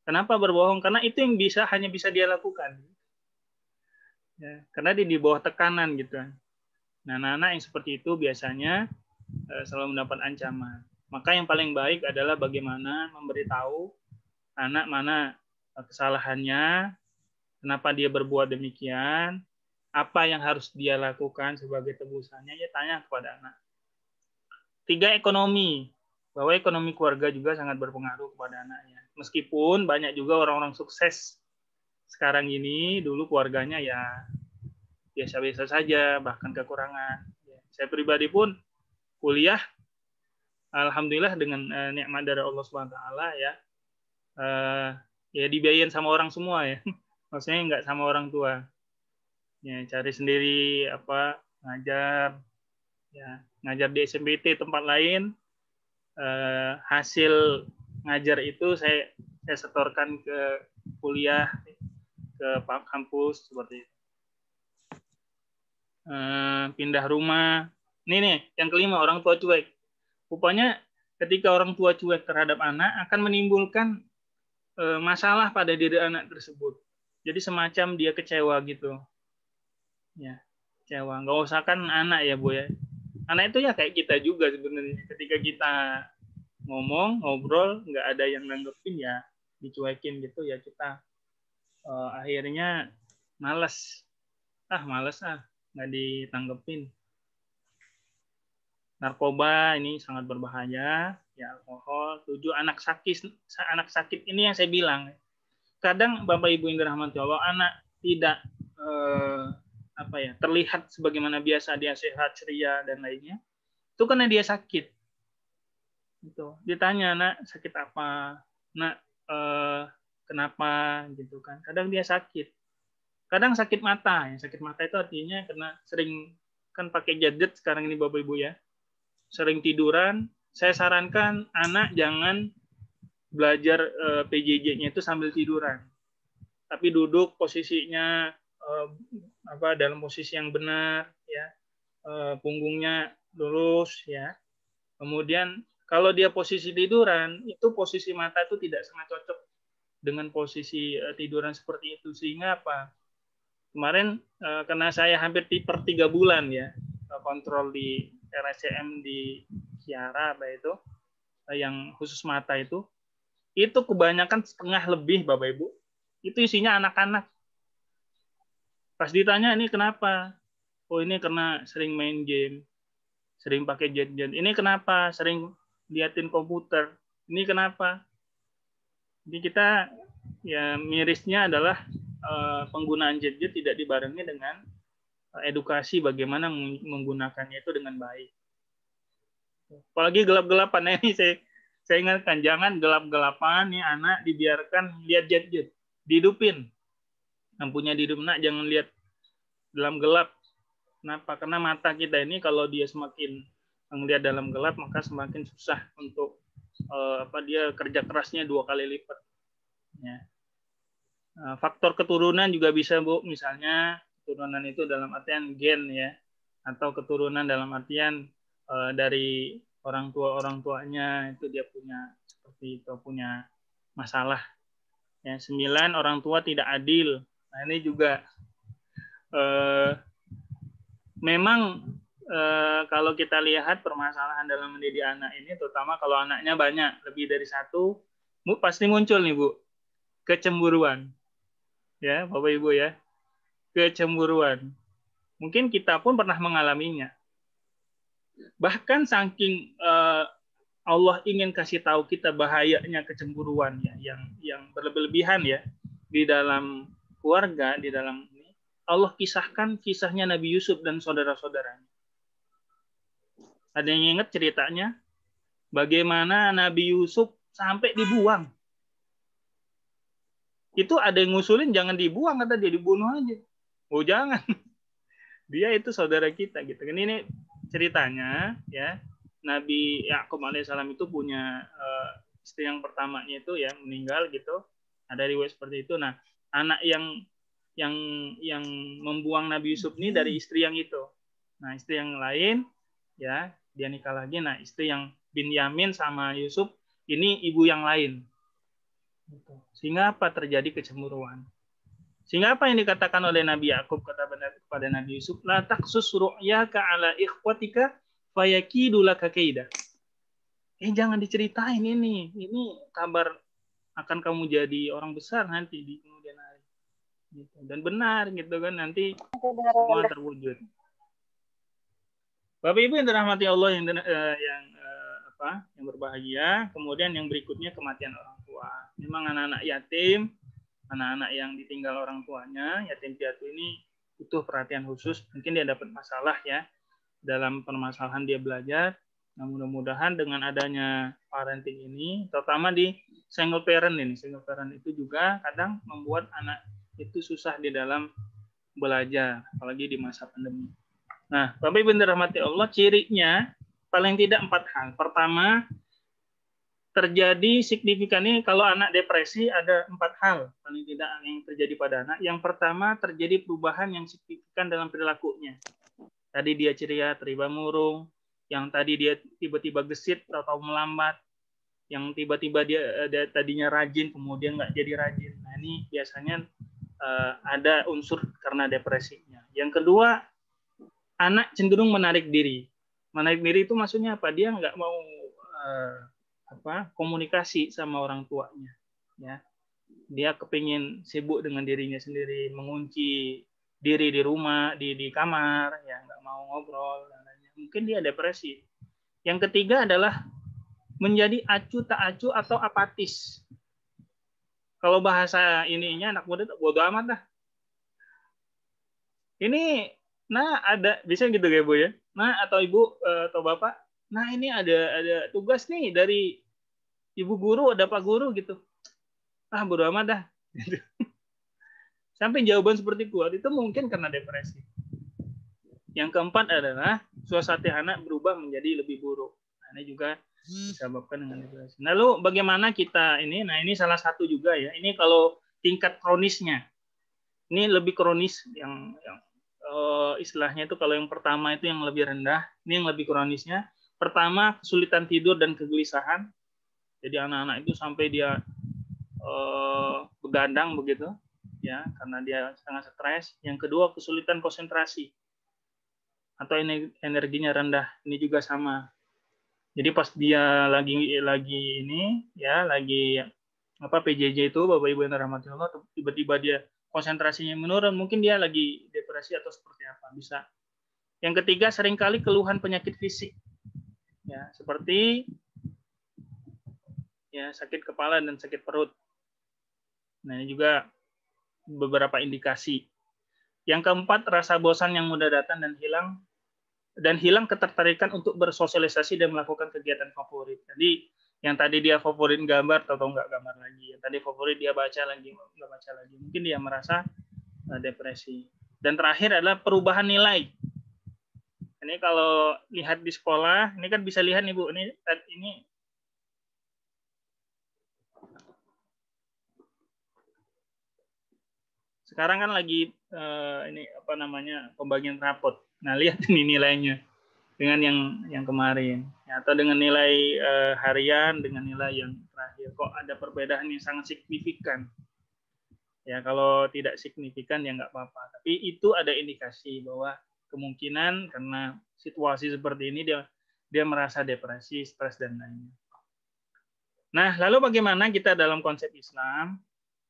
Kenapa berbohong? Karena itu yang bisa hanya bisa dia lakukan. Ya, karena dia di bawah tekanan gitu. Nah, anak-anak yang seperti itu biasanya uh, selalu mendapat ancaman. Maka yang paling baik adalah bagaimana memberitahu anak mana kesalahannya, kenapa dia berbuat demikian, apa yang harus dia lakukan sebagai tebusannya, ya tanya kepada anak. Tiga, ekonomi. Bahwa ekonomi keluarga juga sangat berpengaruh kepada anaknya. Meskipun banyak juga orang-orang sukses sekarang ini, dulu keluarganya ya biasa-biasa saja, bahkan kekurangan. Saya pribadi pun kuliah, alhamdulillah dengan uh, nikmat dari Allah subhanahu wa taala ya, uh, ya dibiayain sama orang semua ya, maksudnya nggak sama orang tua. Ya cari sendiri apa ngajar, ya ngajar di S M B T tempat lain, uh, hasil ngajar itu saya saya setorkan ke kuliah, ke kampus seperti itu. Uh, pindah rumah. Ini nih yang kelima, orang tua cuek. Rupanya ketika orang tua cuek terhadap anak akan menimbulkan e, masalah pada diri anak tersebut. Jadi semacam dia kecewa gitu. Ya, kecewa. Nggak usah kan anak ya, Bu ya. Anak itu ya kayak kita juga sebenarnya. Ketika kita ngomong, ngobrol, nggak ada yang nanggepin ya dicuekin gitu ya, kita e, akhirnya malas. Ah, malas ah, nggak ditanggepin. Narkoba ini sangat berbahaya, ya alkohol. Tujuh, anak sakit, anak sakit ini yang saya bilang. Kadang Bapak Ibu yang dirahmati Allah, anak tidak eh, apa ya terlihat sebagaimana biasa dia sehat, ceria dan lainnya. Itu karena dia sakit. Gitu. Ditanya, nak sakit apa? Nak eh, kenapa? Gitu kan. Kadang dia sakit. Kadang sakit mata. Ya, sakit mata itu artinya karena sering kan pakai gadget sekarang ini Bapak Ibu ya. Sering tiduran, saya sarankan anak jangan belajar eh, P J J-nya itu sambil tiduran. Tapi duduk posisinya eh, apa dalam posisi yang benar ya. Eh, punggungnya lurus ya. Kemudian kalau dia posisi tiduran, itu posisi mata itu tidak sangat cocok dengan posisi eh, tiduran seperti itu. Sehingga apa? Kemarin eh, karena saya hampir per tiga bulan ya kontrol di R S C M di Kiara apa itu yang khusus mata itu itu kebanyakan setengah lebih Bapak Ibu itu isinya anak-anak. Pas ditanya ini kenapa, oh ini karena sering main game, sering pakai gadget. Ini kenapa, sering liatin komputer. Ini kenapa. Jadi kita ya mirisnya adalah eh, penggunaan gadget tidak dibarengi dengan edukasi bagaimana menggunakannya itu dengan baik. Apalagi gelap-gelapan ini saya saya ingatkan jangan gelap-gelapan nih anak dibiarkan lihat gadget, dihidupin. Lampunya dihidup, nak jangan lihat dalam gelap. Kenapa? Karena mata kita ini kalau dia semakin melihat dalam gelap maka semakin susah untuk uh, apa dia kerja kerasnya dua kali lipat. Ya. Uh, faktor keturunan juga bisa Bu, misalnya keturunan itu dalam artian gen ya, atau keturunan dalam artian e, dari orang tua orang tuanya itu dia punya seperti itu punya masalah. Ya, sembilan, orang tua tidak adil. Nah ini juga e, memang e, kalau kita lihat permasalahan dalam mendidik anak ini, terutama kalau anaknya banyak lebih dari satu, Bu, pasti muncul nih Bu kecemburuan. Ya Bapak Ibu ya. Kecemburuan. Mungkin kita pun pernah mengalaminya. Bahkan saking uh, Allah ingin kasih tahu kita bahayanya kecemburuan ya, yang yang berlebihan ya di dalam keluarga, di dalam ini. Allah kisahkan kisahnya Nabi Yusuf dan saudara-saudaranya. Ada yang ingat ceritanya? Bagaimana Nabi Yusuf sampai dibuang? Itu ada yang ngusulin jangan dibuang, kata dia dibunuh aja. Oh jangan, dia itu saudara kita gitu. Ini ceritanya ya Nabi Yakub alaihissalam itu punya uh, istri yang pertamanya itu ya meninggal gitu. Ada riwayat seperti itu. Nah anak yang yang yang membuang Nabi Yusuf ini dari istri yang itu. Nah istri yang lain ya dia nikah lagi. Nah istri yang Binyamin sama Yusuf ini ibu yang lain. Sehingga apa? Terjadi kecemburuan. Sehingga apa yang dikatakan oleh Nabi Yakub kepada Nabi Yusuf, la taqsus ru'yaka ala ikhwatika fayakidu laka kaida. Eh jangan diceritain ini, ini kabar akan kamu jadi orang besar nanti di kemudian hari. Gitu. Dan benar gitu kan, nanti semua terwujud. Bapak Ibu yang dirahmati Allah yang eh, yang eh, apa? Yang berbahagia. Kemudian yang berikutnya kematian orang tua. Memang anak-anak yatim, anak-anak yang ditinggal orang tuanya, yatim piatu ini butuh perhatian khusus. Mungkin dia dapat masalah ya dalam permasalahan dia belajar. Nah, mudah-mudahan dengan adanya parenting ini, terutama di single parent ini, single parent itu juga kadang membuat anak itu susah di dalam belajar, apalagi di masa pandemi. Nah, Bapak Ibu dirahmati Allah, cirinya paling tidak empat hal. Pertama, terjadi signifikan ini kalau anak depresi ada empat hal paling tidak yang terjadi pada anak. Yang pertama, terjadi perubahan yang signifikan dalam perilakunya. Tadi dia ceria, tiba murung, yang tadi dia tiba-tiba gesit atau melambat, yang tiba-tiba dia, dia tadinya rajin kemudian nggak jadi rajin. Nah, ini biasanya uh, ada unsur karena depresinya. Yang kedua, anak cenderung menarik diri. Menarik diri itu maksudnya apa? Dia nggak mau uh, apa komunikasi sama orang tuanya, ya. Dia kepingin sibuk dengan dirinya sendiri, mengunci diri di rumah, di di kamar, ya nggak mau ngobrol. Mungkin dia depresi. Yang ketiga adalah menjadi acu tak acu atau apatis. Kalau bahasa ininya anak muda bodo amat dah. Ini, nah ada bisa gitu ya Bu ya. Nah atau Ibu atau Bapak, nah ini ada ada tugas nih dari Ibu guru, ada Pak guru gitu. Ah bodo amat dah. Sampai jawaban seperti itu, itu mungkin karena depresi. Yang keempat adalah suasana anak berubah menjadi lebih buruk. Nah, ini juga disebabkan dengan depresi. Lalu bagaimana kita ini? Nah ini salah satu juga ya. Ini kalau tingkat kronisnya, ini lebih kronis yang, yang uh, istilahnya itu kalau yang pertama itu yang lebih rendah. Ini yang lebih kronisnya. Pertama kesulitan tidur dan kegelisahan. Jadi anak-anak itu sampai dia uh, begadang begitu, ya karena dia sangat stres. Yang kedua kesulitan konsentrasi atau energinya rendah, ini juga sama. Jadi pas dia lagi lagi ini ya lagi apa P J J itu Bapak Ibu yang dirahmati Allah, tiba-tiba dia konsentrasinya menurun, mungkin dia lagi depresi atau seperti apa, bisa. Yang ketiga seringkali keluhan penyakit fisik, ya seperti ya sakit kepala dan sakit perut. Nah ini juga beberapa indikasi. Yang keempat rasa bosan yang mudah datang dan hilang. Dan hilang ketertarikan untuk bersosialisasi dan melakukan kegiatan favorit. Jadi yang tadi dia favorit gambar atau nggak gambar lagi. Yang tadi favorit dia baca lagi nggak baca lagi. Mungkin dia merasa uh, depresi. Dan terakhir adalah perubahan nilai. Ini kalau lihat di sekolah, ini kan bisa lihat nih Bu, ini ini sekarang kan lagi uh, ini apa namanya pembagian rapot. Nah, lihat ini nilainya dengan yang yang kemarin, ya, atau dengan nilai uh, harian dengan nilai yang terakhir. Kok ada perbedaan yang sangat signifikan? Ya, kalau tidak signifikan ya nggak apa-apa. Tapi itu ada indikasi bahwa kemungkinan karena situasi seperti ini dia dia merasa depresi, stres dan lainnya. Nah, lalu bagaimana kita dalam konsep Islam?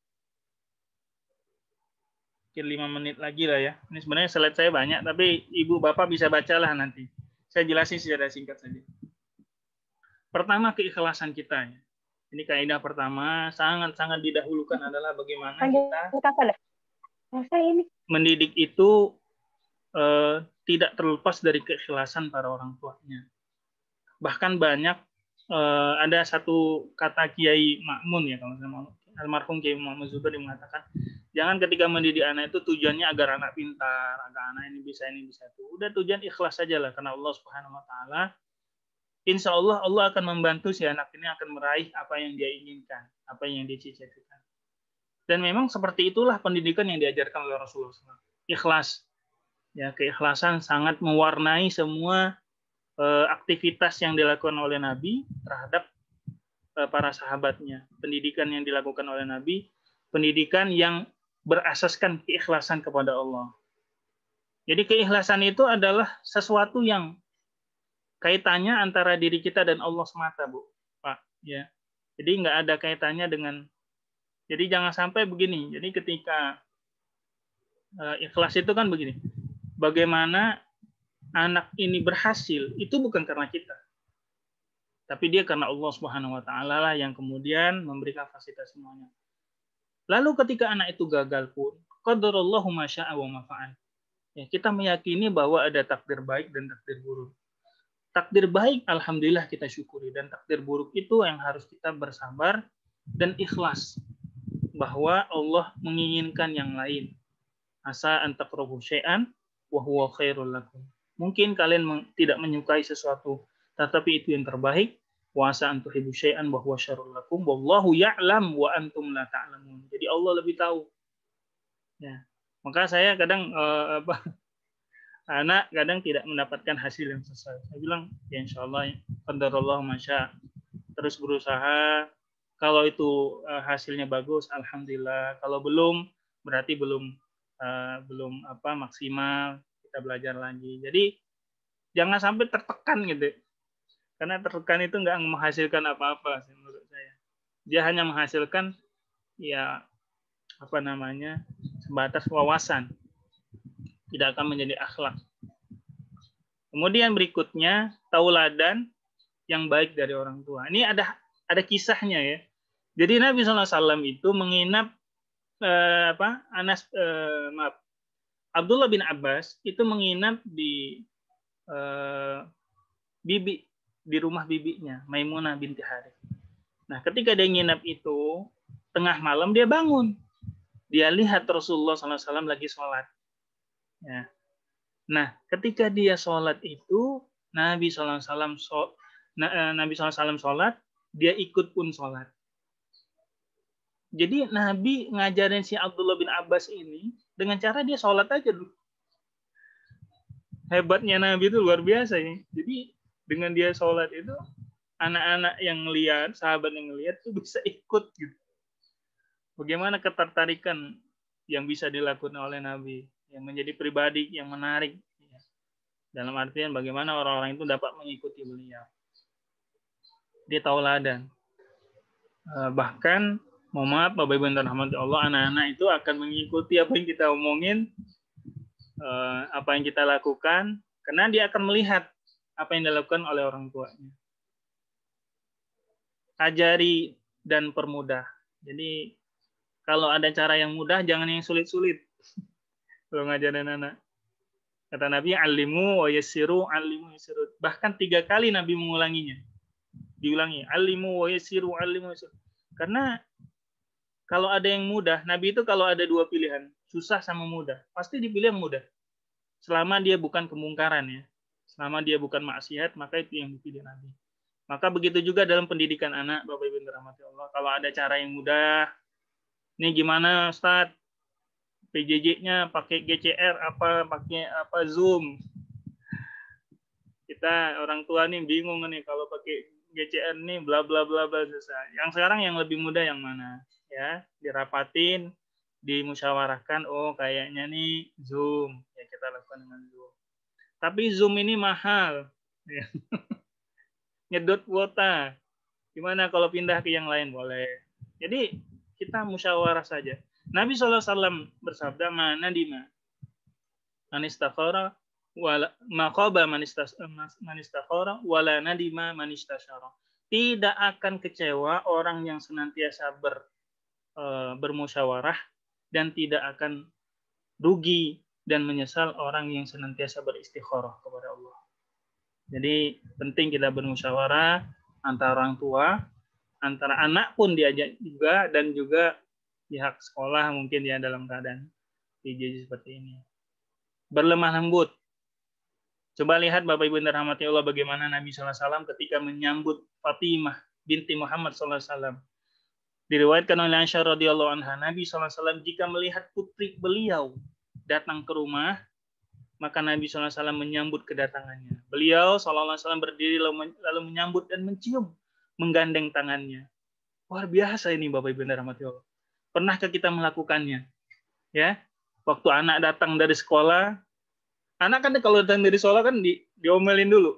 Lima menit lagi lah ya. Ini sebenarnya slide saya banyak, tapi Ibu Bapak bisa bacalah nanti. Saya jelasin secara singkat saja. Pertama, keikhlasan kita. Ini kaidah pertama, sangat-sangat didahulukan adalah bagaimana kita mendidik itu eh, tidak terlepas dari keikhlasan para orang tuanya. Bahkan banyak eh, ada satu kata Kiai Ma'mun ya, kalau saya mau almarhum Kiai Muhammad Zubair yang mengatakan, jangan ketika mendidik anak itu tujuannya agar anak pintar, agar anak ini bisa ini bisa itu. Udah tujuan ikhlas saja lah, karena Allah Subhanahu Wa Taala, Insya Allah Allah akan membantu si anak ini akan meraih apa yang dia inginkan, apa yang dia cita-citakan. Dan memang seperti itulah pendidikan yang diajarkan oleh Rasulullah shallallahu alaihi wasallam. Ikhlas, ya keikhlasan sangat mewarnai semua eh, aktivitas yang dilakukan oleh Nabi terhadap para sahabatnya, pendidikan yang dilakukan oleh Nabi, pendidikan yang berasaskan keikhlasan kepada Allah. Jadi keikhlasan itu adalah sesuatu yang kaitannya antara diri kita dan Allah semata, Bu, Pak. Ya, jadi nggak ada kaitannya dengan. Jadi jangan sampai begini. Jadi ketika uh, ikhlas itu kan begini. Bagaimana anak ini berhasil itu bukan karena kita, tapi dia karena Allah Subhanahu Wa Taala lah yang kemudian memberikan fasilitas semuanya. Lalu ketika anak itu gagal pun, qadarallahu ma syaa wa ma fa'al. Ya, kita meyakini bahwa ada takdir baik dan takdir buruk. Takdir baik, alhamdulillah kita syukuri, dan takdir buruk itu yang harus kita bersabar dan ikhlas bahwa Allah menginginkan yang lain. Asa an takrahu syai'an wa huwa khairul lakum. Mungkin kalian meng, tidak menyukai sesuatu, tetapi itu yang terbaik. Wa asa an tuhibbu syai'an wa huwa syarrul lakum wallahu ya'lam wa antum la ta'lamun. Jadi Allah lebih tahu. Ya. Maka saya kadang uh, apa, anak kadang tidak mendapatkan hasil yang sesuai. Saya bilang, ya insya Allah, qadarallahu ma syaa. Terus berusaha. Kalau itu uh, hasilnya bagus, alhamdulillah. Kalau belum, berarti belum uh, belum apa maksimal. Kita belajar lagi. Jadi jangan sampai tertekan gitu. Karena tertekan itu nggak menghasilkan apa-apa menurut saya. Dia hanya menghasilkan ya apa namanya sebatas wawasan, tidak akan menjadi akhlak. Kemudian berikutnya tauladan yang baik dari orang tua. Ini ada ada kisahnya ya. Jadi Nabi shallallahu alaihi wasallam itu menginap eh, apa Anas eh, maaf Abdullah bin Abbas itu menginap di eh, bibi di rumah bibinya Maimunah binti Harith. Nah ketika dia nginap itu tengah malam dia bangun. Dia lihat Rasulullah shallallahu alaihi wasallam lagi sholat. Ya. Nah, ketika dia sholat itu, Nabi shallallahu alaihi wasallam sholat, Nabi shallallahu alaihi wasallam sholat, dia ikut pun sholat. Jadi Nabi ngajarin si Abdullah bin Abbas ini dengan cara dia sholat aja dulu. Hebatnya Nabi itu luar biasa ya. Jadi dengan dia sholat itu, anak-anak yang ngelihat, sahabat yang ngelihat itu bisa ikut gitu. Bagaimana ketertarikan yang bisa dilakukan oleh Nabi, yang menjadi pribadi yang menarik. Dalam artian bagaimana orang-orang itu dapat mengikuti beliau. Dia tauladan. Bahkan, mohon maaf Bapak Ibu yang dirahmati Allah, anak-anak itu akan mengikuti apa yang kita omongin, apa yang kita lakukan, karena dia akan melihat apa yang dilakukan oleh orang tuanya. Ajari dan permudah. Jadi, kalau ada cara yang mudah, jangan yang sulit-sulit. Kalau ngajarin anak. Kata Nabi, alimu wa yassiru, alimu yassiru. Bahkan tiga kali Nabi mengulanginya. Diulangi, alimu wa yassiru, alimu yassiru. Karena kalau ada yang mudah, Nabi itu kalau ada dua pilihan, susah sama mudah, pasti dipilih yang mudah. Selama dia bukan kemungkaran ya. Selama dia bukan maksiat, maka itu yang dipilih Nabi. Maka begitu juga dalam pendidikan anak, Bapak Ibu yang dirahmati Allah. Kalau ada cara yang mudah, ini gimana Ustaz? P J J-nya pakai G C R apa pakai apa Zoom? Kita orang tua nih bingung nih kalau pakai G C R nih bla bla bla bla susah. Yang sekarang yang lebih mudah yang mana? Ya, dirapatin, dimusyawarahkan, oh kayaknya nih Zoom. Ya kita lakukan dengan Zoom. Tapi Zoom ini mahal. Nyedot kuota. Gimana kalau pindah ke yang lain? Boleh. Jadi kita musyawarah saja. Nabi shallallahu alaihi wasallam bersabda, mana dima manistakhara wala maqaba manistakhara wala nadima manistasyara. Tidak akan kecewa orang yang senantiasa ber, e, bermusyawarah dan tidak akan rugi dan menyesal orang yang senantiasa beristikharah kepada Allah. Jadi penting kita bermusyawarah antara orang tua, antara anak pun diajak juga, dan juga pihak sekolah mungkin ya dalam keadaan P J J seperti ini. Berlemah lembut. Coba lihat Bapak Ibu yang dirahmati Allah bagaimana Nabi shallallahu alaihi wasallam ketika menyambut Fatimah binti Muhammad shallallahu alaihi wasallam. Diriwayatkan oleh Aisyah radhiyallahu anha, Nabi shallallahu alaihi wasallam jika melihat putri beliau datang ke rumah, maka Nabi shallallahu alaihi wasallam menyambut kedatangannya. Beliau shallallahu alaihi wasallam berdiri lalu menyambut dan mencium menggandeng tangannya. Luar biasa ini Bapak Ibu yang dirahmati Allah. Pernahkah kita melakukannya? Ya, waktu anak datang dari sekolah, anak kan kalau datang dari sekolah kan di, diomelin dulu.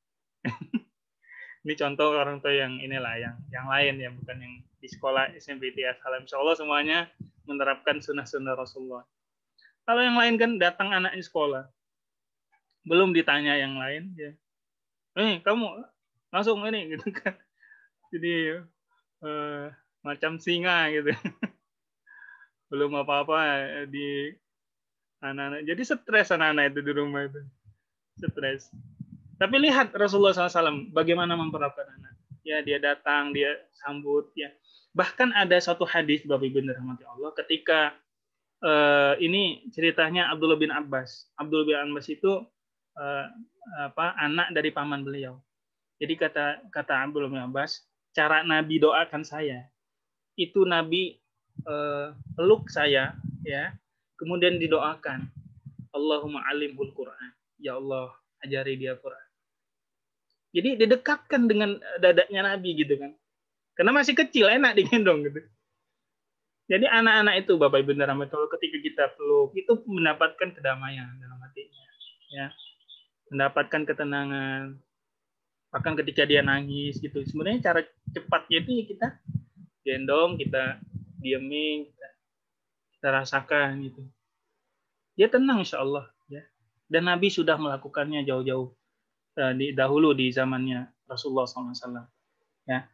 Ini contoh orang tua yang inilah, yang yang lain ya, bukan yang di sekolah S M P T A Salam. Insya Allah semuanya menerapkan sunnah-sunnah Rasulullah. Kalau yang lain kan datang anaknya sekolah, belum ditanya yang lain, ya, eh kamu langsung ini gitu kan, jadi eh, macam singa gitu, belum apa-apa di anak-anak, jadi stres anak-anak itu di rumah itu, stres. Tapi lihat Rasulullah shallallahu alaihi wasallam bagaimana memperlakukan anak. Ya, dia datang, dia sambut. Ya, bahkan ada satu hadis Bapak Ibu dirahmati Allah ketika uh, ini ceritanya Abdullah bin Abbas. Abdullah bin Abbas itu uh, apa anak dari paman beliau. Jadi kata kata Abdullah bin Abbas, cara Nabi doakan saya itu Nabi uh, peluk saya, ya, kemudian didoakan, Allahumma alimhul Quran. Ya Allah, ajari dia Quran. Jadi didekatkan dengan dadanya Nabi gitu kan. Karena masih kecil, enak digendong gitu. Jadi anak-anak itu Bapak Ibu dirahmati Allah, ketika kita peluk itu mendapatkan kedamaian dalam hatinya, ya. Mendapatkan ketenangan. Bahkan ketika dia nangis gitu. Sebenarnya cara cepatnya itu kita gendong, kita diemin, kita, kita rasakan gitu. Dia tenang insya Allah, ya. Dan Nabi sudah melakukannya jauh-jauh di dahulu di zamannya Rasulullah shallallahu alaihi wasallam. Ya.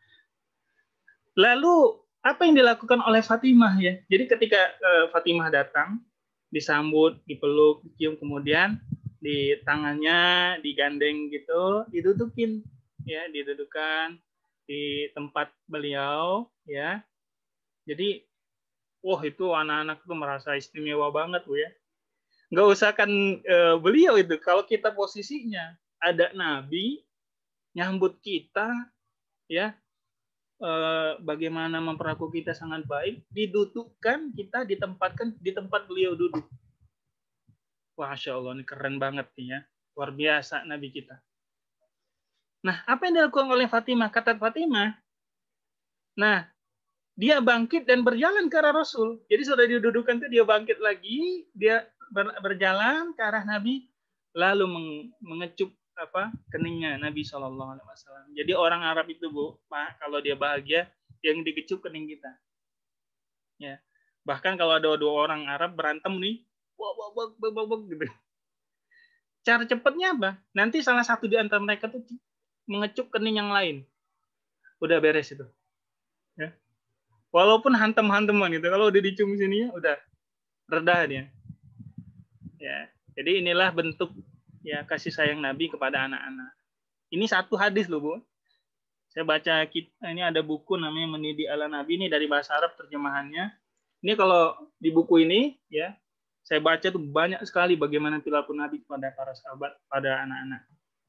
Lalu apa yang dilakukan oleh Fatimah ya? Jadi ketika uh, Fatimah datang, disambut, dipeluk, dicium, kemudian di tangannya digandeng gitu, didudukin, ya, didudukan di tempat beliau, ya. Jadi, wah itu anak-anak itu merasa istimewa banget, Bu ya. Nggak usah kan uh, beliau itu, kalau kita posisinya ada Nabi nyambut kita, ya, eh, bagaimana memperlakukan kita sangat baik, didudukkan kita, ditempatkan di tempat beliau duduk. Wah, Masya Allah, ini keren banget nih ya, luar biasa Nabi kita. Nah, apa yang dilakukan oleh Fatimah? Kata Fatimah, nah, dia bangkit dan berjalan ke arah Rasul. Jadi sudah didudukkan itu dia bangkit lagi, dia berjalan ke arah Nabi, lalu mengecup apa keningnya Nabi shallallahu alaihi wasallam. Jadi orang Arab itu Bu, Pak, kalau dia bahagia, yang dikecup kening kita. Ya. Bahkan kalau ada dua orang Arab berantem nih, wah wah wah wah wah gitu. Cara cepatnya apa? Nanti salah satu di antara mereka tuh mengecup kening yang lain. Udah beres itu. Ya. Walaupun hantem-hanteman gitu, kalau udah dicium sini udah reda dia. Ya. Jadi inilah bentuk ya kasih sayang Nabi kepada anak-anak. Ini satu hadis loh Bu. Saya baca ini ada buku namanya Mendidik ala Nabi, ini dari bahasa Arab terjemahannya. Ini kalau di buku ini ya saya baca tuh banyak sekali bagaimana perilaku Nabi kepada para sahabat, pada anak-anak.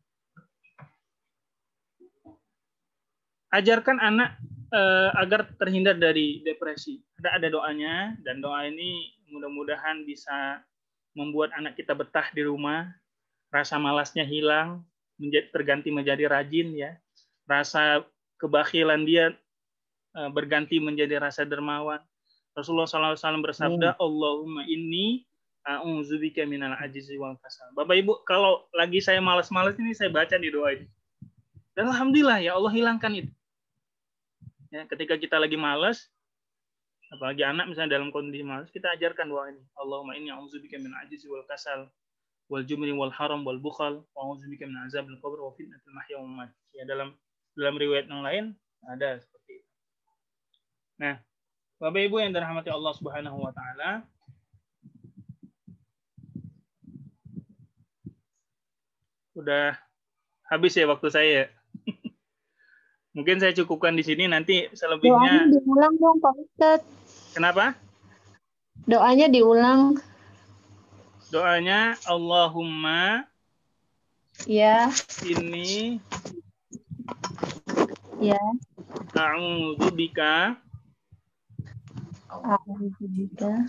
Ajarkan anak eh, agar terhindar dari depresi. Ada ada doanya dan doa ini mudah-mudahan bisa membuat anak kita betah di rumah. Rasa malasnya hilang, menjadi, terganti menjadi rajin ya. Rasa kebakhilan dia uh, berganti menjadi rasa dermawan. Rasulullah shallallahu alaihi wasallam bersabda, hmm. Allahumma inni a'udzubika minal ajzi wal kasal. Bapak Ibu, kalau lagi saya malas-malas ini saya baca di doa ini. Dan alhamdulillah ya Allah hilangkan itu. Ya, ketika kita lagi malas, apalagi anak misalnya dalam kondisi malas, kita ajarkan doa ini. Allahumma inni a'udzubika minal ajzi wal kasal. Wal jumri wal haram wal bukhal wa a'udzubika min azabil qabr wa fitnatil mahya wal mamat. Ya, dalam dalam riwayat yang lain ada seperti itu. Nah, Bapak Ibu yang dirahmati Allah Subhanahu wa taala, udah habis ya waktu saya. Mungkin saya cukupkan di sini, nanti selebihnya doanya diulang dong Pak Ustadz. Kenapa? Doanya diulang. Doanya Allahumma ya ini ya a'udzubika a'udzubika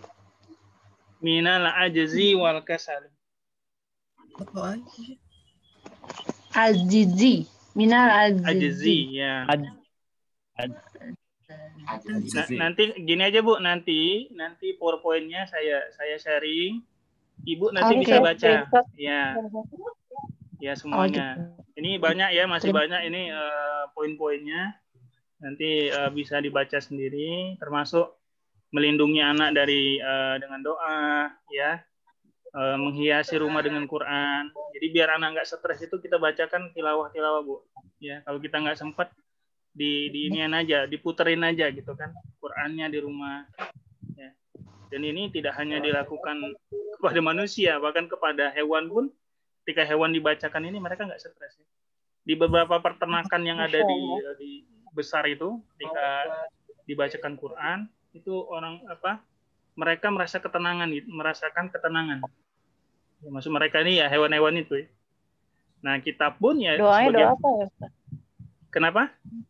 minal ajzi wal kasal. Azizi Minal ajzi. Ajzi, ya. Ad, ad, Nah, nanti gini aja Bu, nanti nanti PowerPoint-nya saya saya sharing. Ibu nanti Oke. bisa baca. Screenshot. Ya, ya Oh semuanya. gitu. Ini banyak ya, masih Terima- banyak ini eh, poin-poinnya. Nanti eh, bisa dibaca sendiri, termasuk melindungi anak dari eh, dengan doa, ya, Eh, menghiasi rumah dengan Quran. Jadi biar anak nggak stres itu kita bacakan tilawah-tilawah Bu. Ya, kalau kita nggak sempat di di inian aja, diputerin aja gitu kan, Qurannya di rumah. Ya. Dan ini tidak hanya dilakukan kepada manusia, bahkan kepada hewan pun. Ketika hewan dibacakan ini mereka nggak stres. Ya. Di beberapa peternakan yang ada di, di besar itu, ketika dibacakan Quran itu orang apa? Mereka merasa ketenangan, merasakan ketenangan. Ya, maksud mereka ini ya hewan-hewan itu. Ya. Nah kita pun ya. Doanya sebagian... doa apa ya Ustaz? Kenapa?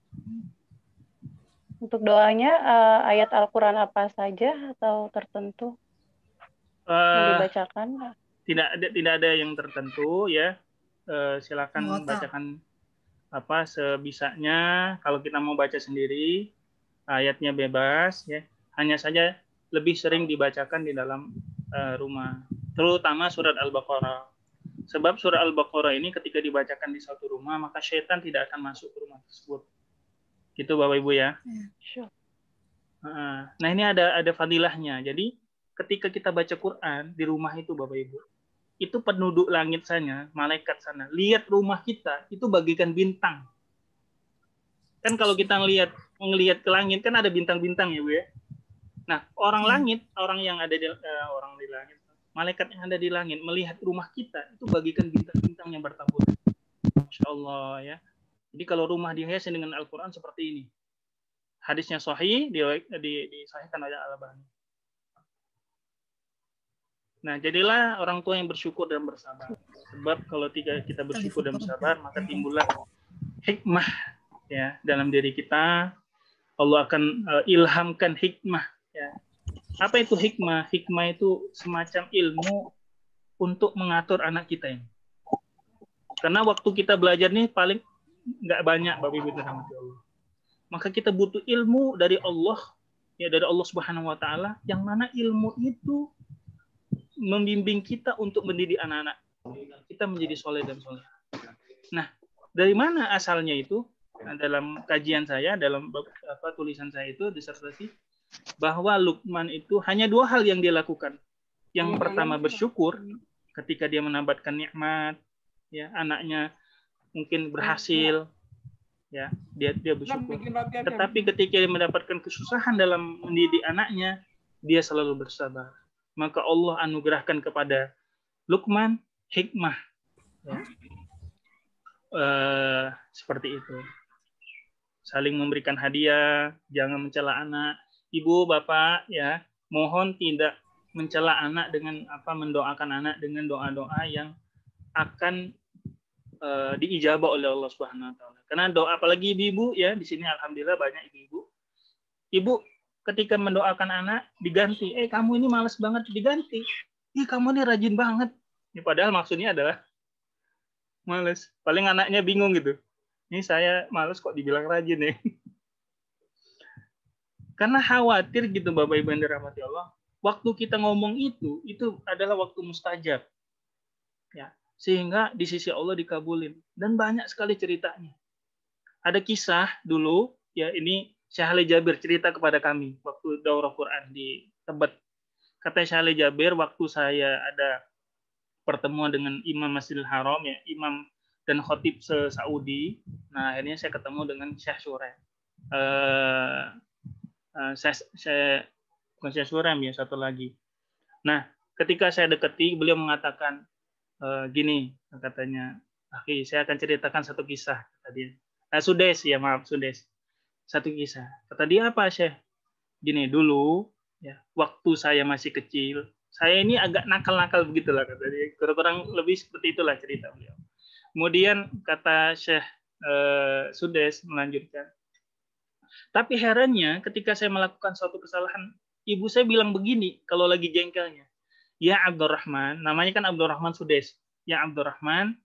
Untuk doanya uh, ayat Al-Quran apa saja atau tertentu Uh, yang dibacakan? Tidak ada tidak ada yang tertentu ya. Uh, silakan Mota. Bacakan apa sebisanya. Kalau kita mau baca sendiri ayatnya bebas ya. Hanya saja lebih sering dibacakan di dalam uh, rumah. Terutama surat Al-Baqarah. Sebab surat Al-Baqarah ini ketika dibacakan di satu rumah maka syaitan tidak akan masuk ke rumah tersebut. Gitu Bapak Ibu ya. Sure. Nah ini ada ada fadilahnya. Jadi ketika kita baca Quran di rumah itu Bapak Ibu, itu penduduk langit sana, malaikat sana, lihat rumah kita itu bagikan bintang. Kan kalau kita ngelihat ngelihat ke langit kan ada bintang-bintang ya Bu ya. Nah orang langit, orang yang ada di uh, orang di langit, malaikat yang ada di langit melihat rumah kita itu bagikan bintang-bintang yang bertabur. Masya Allah ya. Jadi kalau rumah dihiasi dengan Al-Quran seperti ini. Hadisnya sahih, disahihkan oleh Al-Albani. Nah, jadilah orang tua yang bersyukur dan bersabar. Sebab kalau tidak kita bersyukur dan bersabar, maka timbullah hikmah ya dalam diri kita. Allah akan uh, ilhamkan hikmah. Ya. Apa itu hikmah? Hikmah itu semacam ilmu untuk mengatur anak kita ini. Karena waktu kita belajar nih paling nggak banyak Bapak Ibu dirahmati Allah. Maka kita butuh ilmu dari Allah, ya dari Allah Subhanahu Wa Taala, yang mana ilmu itu membimbing kita untuk mendidik anak-anak kita menjadi soleh dan soleh. Nah, dari mana asalnya itu? Nah, dalam kajian saya, dalam apa, tulisan saya itu disertasi bahwa Luqman itu hanya dua hal yang dia lakukan. Yang pertama bersyukur ketika dia mendapatkan nikmat, ya anaknya mungkin berhasil, ya dia dia bersyukur. Tetapi ketika dia mendapatkan kesusahan dalam mendidik anaknya, dia selalu bersabar. Maka Allah anugerahkan kepada Luqman hikmah, ya. Uh, seperti itu. Saling memberikan hadiah, jangan mencela anak. Ibu, bapak, ya mohon tidak mencela anak dengan apa mendoakan anak dengan doa-doa yang akan Uh, diijabah oleh Allah Subhanahu Wa Taala. Karena doa apalagi ibu-ibu ya di sini alhamdulillah banyak ibu-ibu. Ibu ketika mendoakan anak diganti, eh kamu ini malas banget diganti. Ih kamu ini rajin banget. Ini padahal maksudnya adalah malas. Paling anaknya bingung gitu. Ini saya malas kok dibilang rajin ya. Karena khawatir gitu Bapak Ibu yang dirahmati Allah. Waktu kita ngomong itu itu adalah waktu mustajab. Ya. Sehingga di sisi Allah dikabulin. Dan banyak sekali ceritanya. Ada kisah dulu, ya ini Syekh Ali Jabir cerita kepada kami waktu daurah Quran di Tebet. Kata Syekh Ali Jabir, waktu saya ada pertemuan dengan Imam Masjidil Haram, ya imam dan khotib se-Saudi, nah akhirnya saya ketemu dengan Syekh Surem. Uh, uh, saya, saya, bukan Syekh Surem ya, satu lagi. Nah, ketika saya dekati, beliau mengatakan, Uh, gini katanya, Akhi, saya akan ceritakan satu kisah tadi. Nah, Sudes ya maaf Sudes. Satu kisah. Kata dia apa Syekh? Gini dulu, ya waktu saya masih kecil, saya ini agak nakal-nakal begitulah kata dia. Kurang lebih seperti itulah cerita beliau. Kemudian kata Syekh uh, Sudes melanjutkan. Tapi herannya ketika saya melakukan suatu kesalahan, ibu saya bilang begini kalau lagi jengkelnya. Ya Abdurrahman, namanya kan Abdurrahman Sudes. Ya Abdurrahman,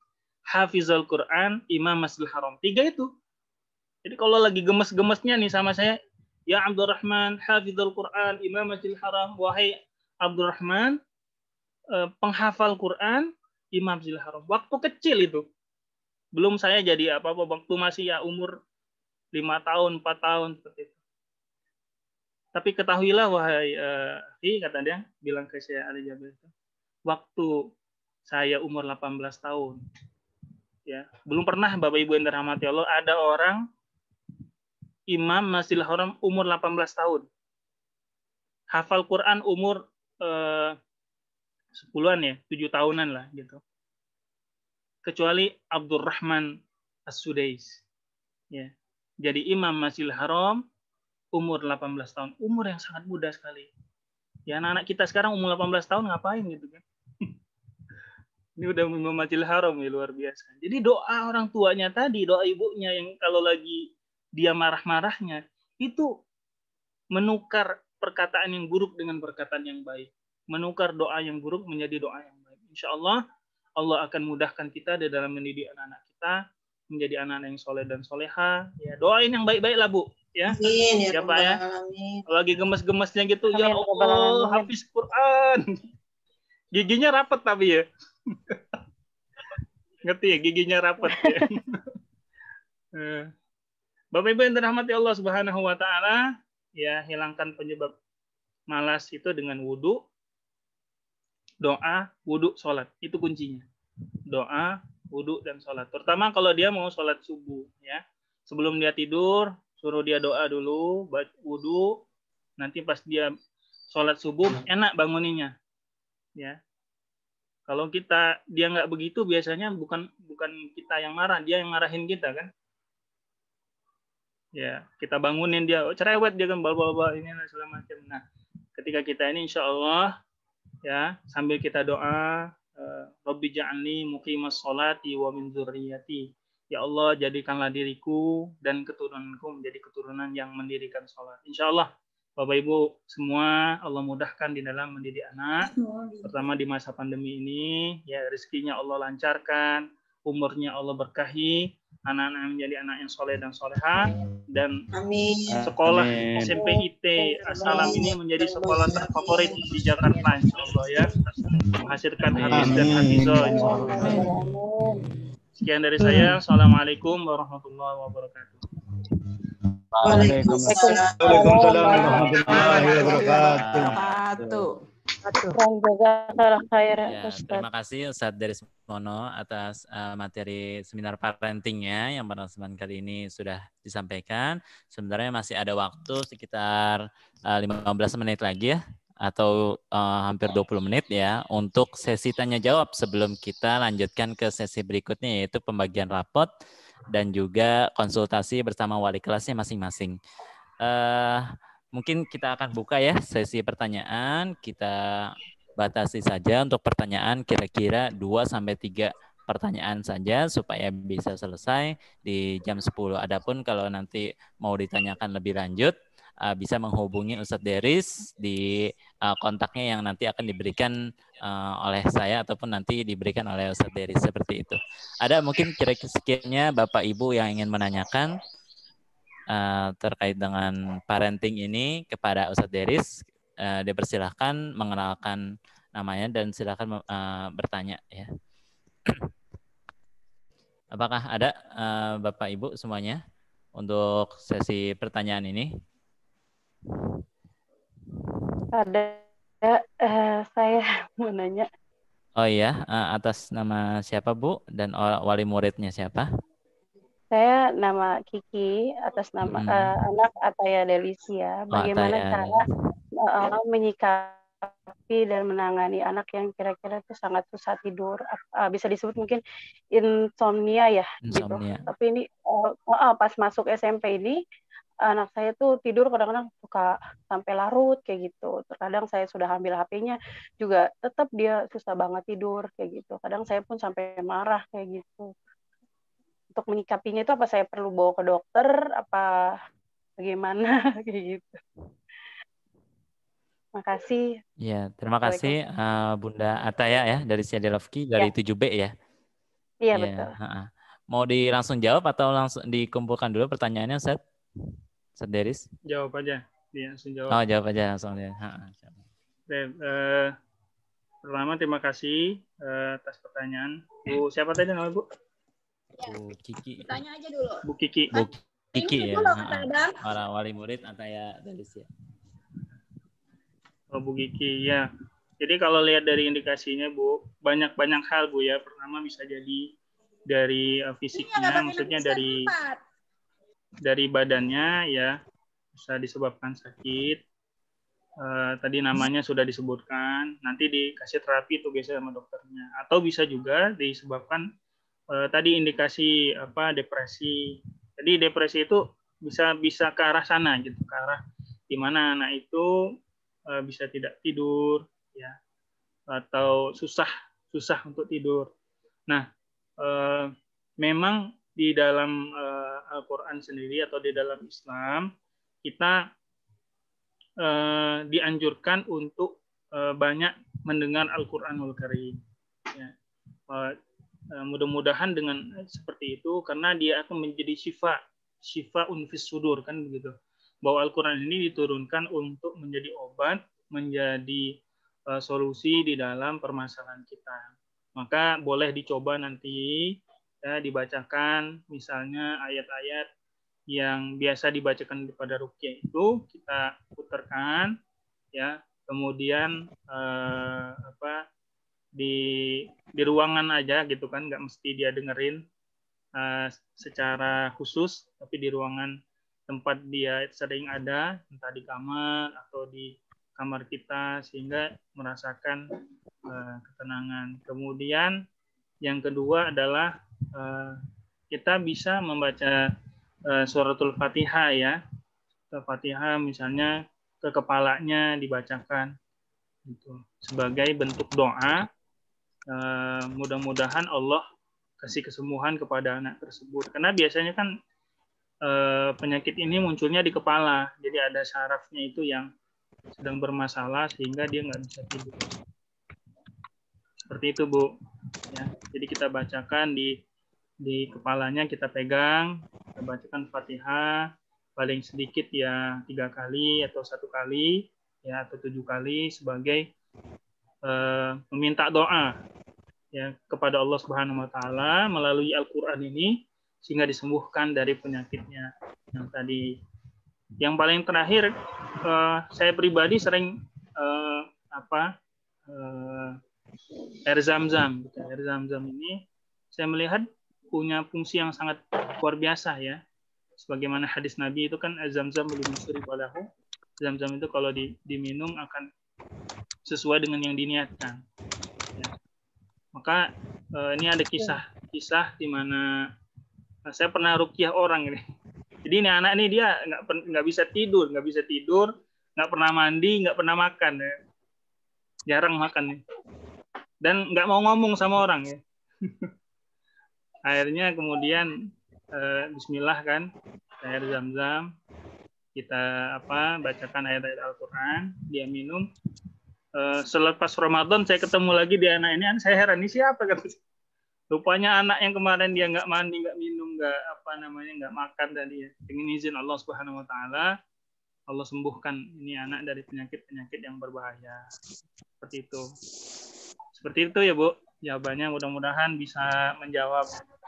hafizul Quran, imam Masjidil Haram. Tiga itu. Jadi kalau lagi gemes-gemesnya nih sama saya, ya Abdurrahman, hafizul Quran, imam Masjidil Haram. Wahai Abdurrahman, penghafal Quran, imam Masjidil Haram. Waktu kecil itu. Belum saya jadi apa-apa, waktu masih ya umur lima tahun, empat tahun seperti itu. Tapi ketahuilah wahai uh, kata dia, bilang ke saya Ali Jabir itu, waktu saya umur delapan belas tahun, ya belum pernah Bapak Ibu yang dirahmati Allah ada orang imam Masjidil Haram umur delapan belas tahun, hafal Quran umur uh, sepuluhan ya, tujuh tahunan lah gitu. Kecuali Abdurrahman As-Sudais, ya jadi imam Masjidil Haram umur delapan belas tahun, umur yang sangat muda sekali. Ya anak-anak kita sekarang umur delapan belas tahun ngapain gitu kan? Ini udah imam Masjidil Haram ya, luar biasa. Jadi doa orang tuanya tadi, doa ibunya yang kalau lagi dia marah-marahnya, itu menukar perkataan yang buruk dengan perkataan yang baik. Menukar doa yang buruk menjadi doa yang baik. Insya Allah, Allah akan mudahkan kita di dalam mendidik anak-anak kita, menjadi anak-anak yang soleh dan soleha. Ya, doain yang baik-baik lah Bu. Ya, amin, ya, ya Pak ya. Lagi gemes-gemesnya gitu, amin, ya Allah, hafiz Quran. Giginya rapat tapi ya. Ngerti ya, giginya rapat ya. Bapak Ibu yang dirahmati Allah Subhanahu wa taala, ya hilangkan penyebab malas itu dengan wudu, doa, wudu, sholat. Itu kuncinya. Doa, wudu, dan sholat. Terutama kalau dia mau sholat subuh, ya. Sebelum dia tidur, suruh dia doa dulu, wudu, nanti pas dia sholat subuh, enak banguninnya. Ya. Kalau kita, dia nggak begitu, biasanya bukan bukan kita yang marah, dia yang ngarahin kita kan. Ya, kita bangunin dia, oh, cerewet dia kan, bal-bal ini dan segala macam. Nah, ketika kita ini insya Allah, ya sambil kita doa, Rabbi ja'alni muqimas sholati wa min dzurriyyati. Ya Allah, jadikanlah diriku dan keturunanku menjadi keturunan yang mendirikan sholat. Insya Allah, Bapak Ibu semua, Allah mudahkan di dalam mendidik anak. Pertama di masa pandemi ini, ya rezekinya Allah lancarkan, umurnya Allah berkahi, anak-anak menjadi anak yang soleh dan soleha, dan amin. Sekolah Amin. S M P I T As-Salam ini menjadi sekolah terfavorit di Jakarta, insya Allah ya, menghasilkan hafiz dan hafizah. Sekian dari saya. Assalamualaikum warahmatullahi wabarakatuh. Waalaikumsalam warahmatullahi wabarakatuh. Ya, terima kasih Ustadz Deris Mono atas uh, materi seminar parentingnya yang pada kesempatan kali ini sudah disampaikan. Sebenarnya masih ada waktu sekitar uh, lima belas menit lagi ya, atau uh, hampir dua puluh menit ya, untuk sesi tanya jawab sebelum kita lanjutkan ke sesi berikutnya, yaitu pembagian rapot dan juga konsultasi bersama wali kelasnya masing-masing. Uh, mungkin kita akan buka ya sesi pertanyaan. Kita batasi saja untuk pertanyaan kira-kira dua sampai tiga pertanyaan saja supaya bisa selesai di jam sepuluh. Adapun kalau nanti mau ditanyakan lebih lanjut, Uh, bisa menghubungi Ustadz Deris di uh, kontaknya yang nanti akan diberikan uh, oleh saya ataupun nanti diberikan oleh Ustadz Deris, seperti itu. Ada mungkin kira-kira sekiannya Bapak Ibu yang ingin menanyakan uh, terkait dengan parenting ini kepada Ustadz Deris, uh, dipersilahkan mengenalkan namanya dan silakan uh, bertanya ya. Apakah ada uh, Bapak Ibu semuanya untuk sesi pertanyaan ini? Ada, uh, saya mau nanya. Oh iya, uh, atas nama siapa Bu dan wali muridnya siapa? Saya nama Kiki, atas nama hmm. uh, anak Ataya Delisia. Bagaimana oh, Ataya. cara uh, menyikapi dan menangani anak yang kira-kira itu sangat susah tidur, uh, bisa disebut mungkin insomnia ya, insomnia. Gitu. Tapi ini uh, uh, pas masuk S M P ini anak saya tuh tidur kadang-kadang suka sampai larut kayak gitu. Terkadang saya sudah ambil H P-nya juga tetap dia susah banget tidur kayak gitu. Kadang saya pun sampai marah kayak gitu. Untuk menyikapinya itu apa saya perlu bawa ke dokter apa bagaimana kayak gitu. Makasih. Ya, terima kasih uh, Bunda Ataya ya dari Siadelovki dari ya. tujuh B ya. Iya, Iya, betul. ha-ha. Mau di langsung jawab atau langsung dikumpulkan dulu pertanyaannya, Ustaz? Ustaz Deris? Jawab aja. Dia langsung jawab. Oh, jawab aja langsung ya. Ha-ha. Oke, eh, pertama terima kasih eh, atas pertanyaan. Bu, siapa tadi nama Bu? Bu Kiki. Tanya aja dulu. Bu Kiki. Bu Kiki ya. Dulu kata Ha-ha. Adam. Para wali murid Ataya Deris ya. Oh, Bu Kiki, ya. Jadi kalau lihat dari indikasinya, Bu, banyak-banyak hal, Bu, ya. Pertama bisa jadi dari uh, fisiknya, maksudnya dari dari badannya, ya, bisa disebabkan sakit. Uh, tadi namanya sudah disebutkan, nanti dikasih terapi itu biasa sama dokternya. Atau bisa juga disebabkan uh, tadi indikasi apa depresi. Jadi depresi itu bisa bisa ke arah sana, gitu, ke arah di mana anak itu uh, bisa tidak tidur, ya, atau susah susah untuk tidur. Nah, eh, memang di dalam eh, Al-Quran sendiri atau di dalam Islam kita eh, dianjurkan untuk eh, banyak mendengar Al-Quranul Karim. Ya. Eh, mudah-mudahan dengan seperti itu karena dia akan menjadi syifa, syifa unfis sudur, kan begitu. Bahwa Al-Quran ini diturunkan untuk menjadi obat, menjadi solusi di dalam permasalahan kita. Maka boleh dicoba nanti ya, dibacakan misalnya ayat-ayat yang biasa dibacakan pada ruqyah itu kita putarkan ya, kemudian eh, apa di di ruangan aja gitu kan, nggak mesti dia dengerin eh, secara khusus, tapi di ruangan tempat dia sering ada, entah di kamar atau di kamar kita, sehingga merasakan uh, ketenangan. Kemudian yang kedua adalah uh, kita bisa membaca uh, suratul Fatihah ya. Fatihah misalnya ke kepalanya dibacakan gitu. Sebagai bentuk doa, uh, mudah-mudahan Allah kasih kesembuhan kepada anak tersebut. Karena biasanya kan uh, penyakit ini munculnya di kepala. Jadi ada sarafnya itu yang sedang bermasalah sehingga dia nggak bisa tidur. Seperti itu, Bu. Ya, jadi kita bacakan di di kepalanya, kita pegang, kita bacakan Fatihah paling sedikit ya tiga kali atau satu kali ya atau tujuh kali sebagai eh, meminta doa ya kepada Allah Subhanahu Wa Taala melalui Al-Quran ini sehingga disembuhkan dari penyakitnya yang tadi. Yang paling terakhir, uh, saya pribadi sering uh, apa uh, air zam-zam. Air zam-zam ini saya melihat punya fungsi yang sangat luar biasa ya. Sebagaimana hadis Nabi itu kan zam-zam liman syuriba lahu. Zam-zam itu kalau di, diminum akan sesuai dengan yang diniatkan. Ya. Maka uh, ini ada kisah-kisah di mana uh, saya pernah ruqyah orang ini. Jadi ini anak ini dia nggak nggak bisa tidur, nggak bisa tidur, nggak pernah mandi, nggak pernah makan, ya. Jarang makan nih. Dan nggak mau ngomong sama orang ya. Akhirnya kemudian eh, Bismillah kan, air zam-zam, kita apa bacakan ayat-ayat Al-Quran, dia minum. Eh, selepas Ramadan saya ketemu lagi di anak ini, saya heran ini siapa kan? Rupanya anak yang kemarin dia nggak mandi, nggak minum, nggak apa namanya, nggak makan tadi ya. Dengan izin Allah Subhanahu Wa Taala, Allah sembuhkan ini anak dari penyakit-penyakit yang berbahaya. Seperti itu. Seperti itu ya Bu. Jawabannya mudah-mudahan bisa menjawab.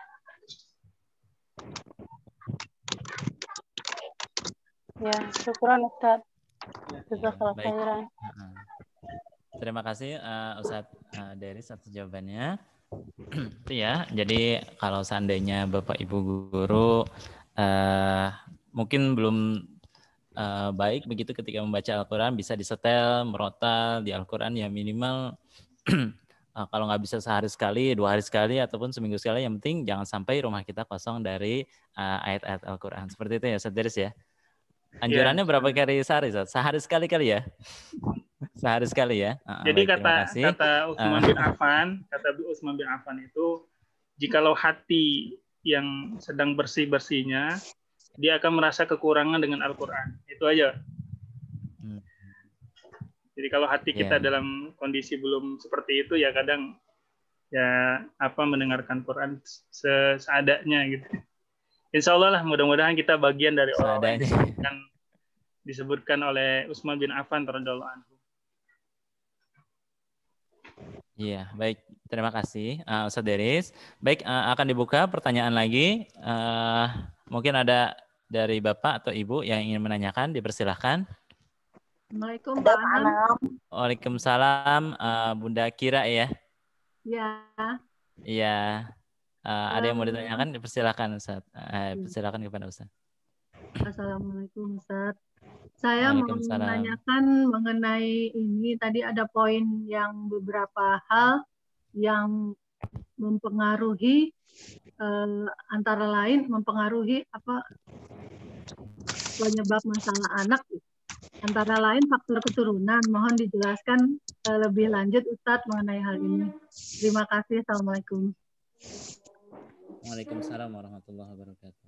Ya, syukuran Ustaz. Jazakallahu khairan. Terima kasih uh, Ustaz uh, Deris atas jawabannya. Itu ya. Jadi kalau seandainya Bapak Ibu guru uh, mungkin belum uh, baik begitu ketika membaca Al-Quran, bisa disetel, merotal di Al-Quran ya minimal uh, kalau nggak bisa sehari sekali, dua hari sekali, ataupun seminggu sekali, yang penting jangan sampai rumah kita kosong dari uh, ayat-ayat Al-Quran. Seperti itu ya Ustaz Deris ya. Anjurannya ya, berapa kali sehari Ustaz? Sehari sekali kali ya? Sehari sekali ya. Uh, Jadi baik, kata kata Utsman uh. bin Affan, kata Utsman bin Affan itu, jikalau hati yang sedang bersih-bersihnya, dia akan merasa kekurangan dengan Al-Quran. Itu aja. Hmm. Jadi kalau hati kita yeah. dalam kondisi belum seperti itu, ya kadang ya apa mendengarkan Quran seadanya gitu. Insya Allah lah, mudah-mudahan kita bagian dari orang yang disebutkan, disebutkan oleh Utsman bin Affan radhiyallahu anhu. Iya, baik. Terima kasih, uh, Ustadz Deris. Baik, uh, akan dibuka pertanyaan lagi. Uh, mungkin ada dari Bapak atau Ibu yang ingin menanyakan, dipersilahkan. Assalamualaikum Pak Anam. Waalaikumsalam, uh, Bunda Kira ya. Ya. Iya. Uh, ada yang mau ditanyakan? Dipersilahkan Ustaz. Uh, persilakan kepada Ustaz. Assalamualaikum Ustaz. Saya mau menanyakan mengenai ini, tadi ada poin yang beberapa hal yang mempengaruhi eh, antara lain mempengaruhi apa penyebab masalah anak, antara lain faktor keturunan. Mohon dijelaskan eh, lebih lanjut Ustadz mengenai hal ini. Terima kasih. Assalamualaikum. Waalaikumsalam warahmatullahi wabarakatuh.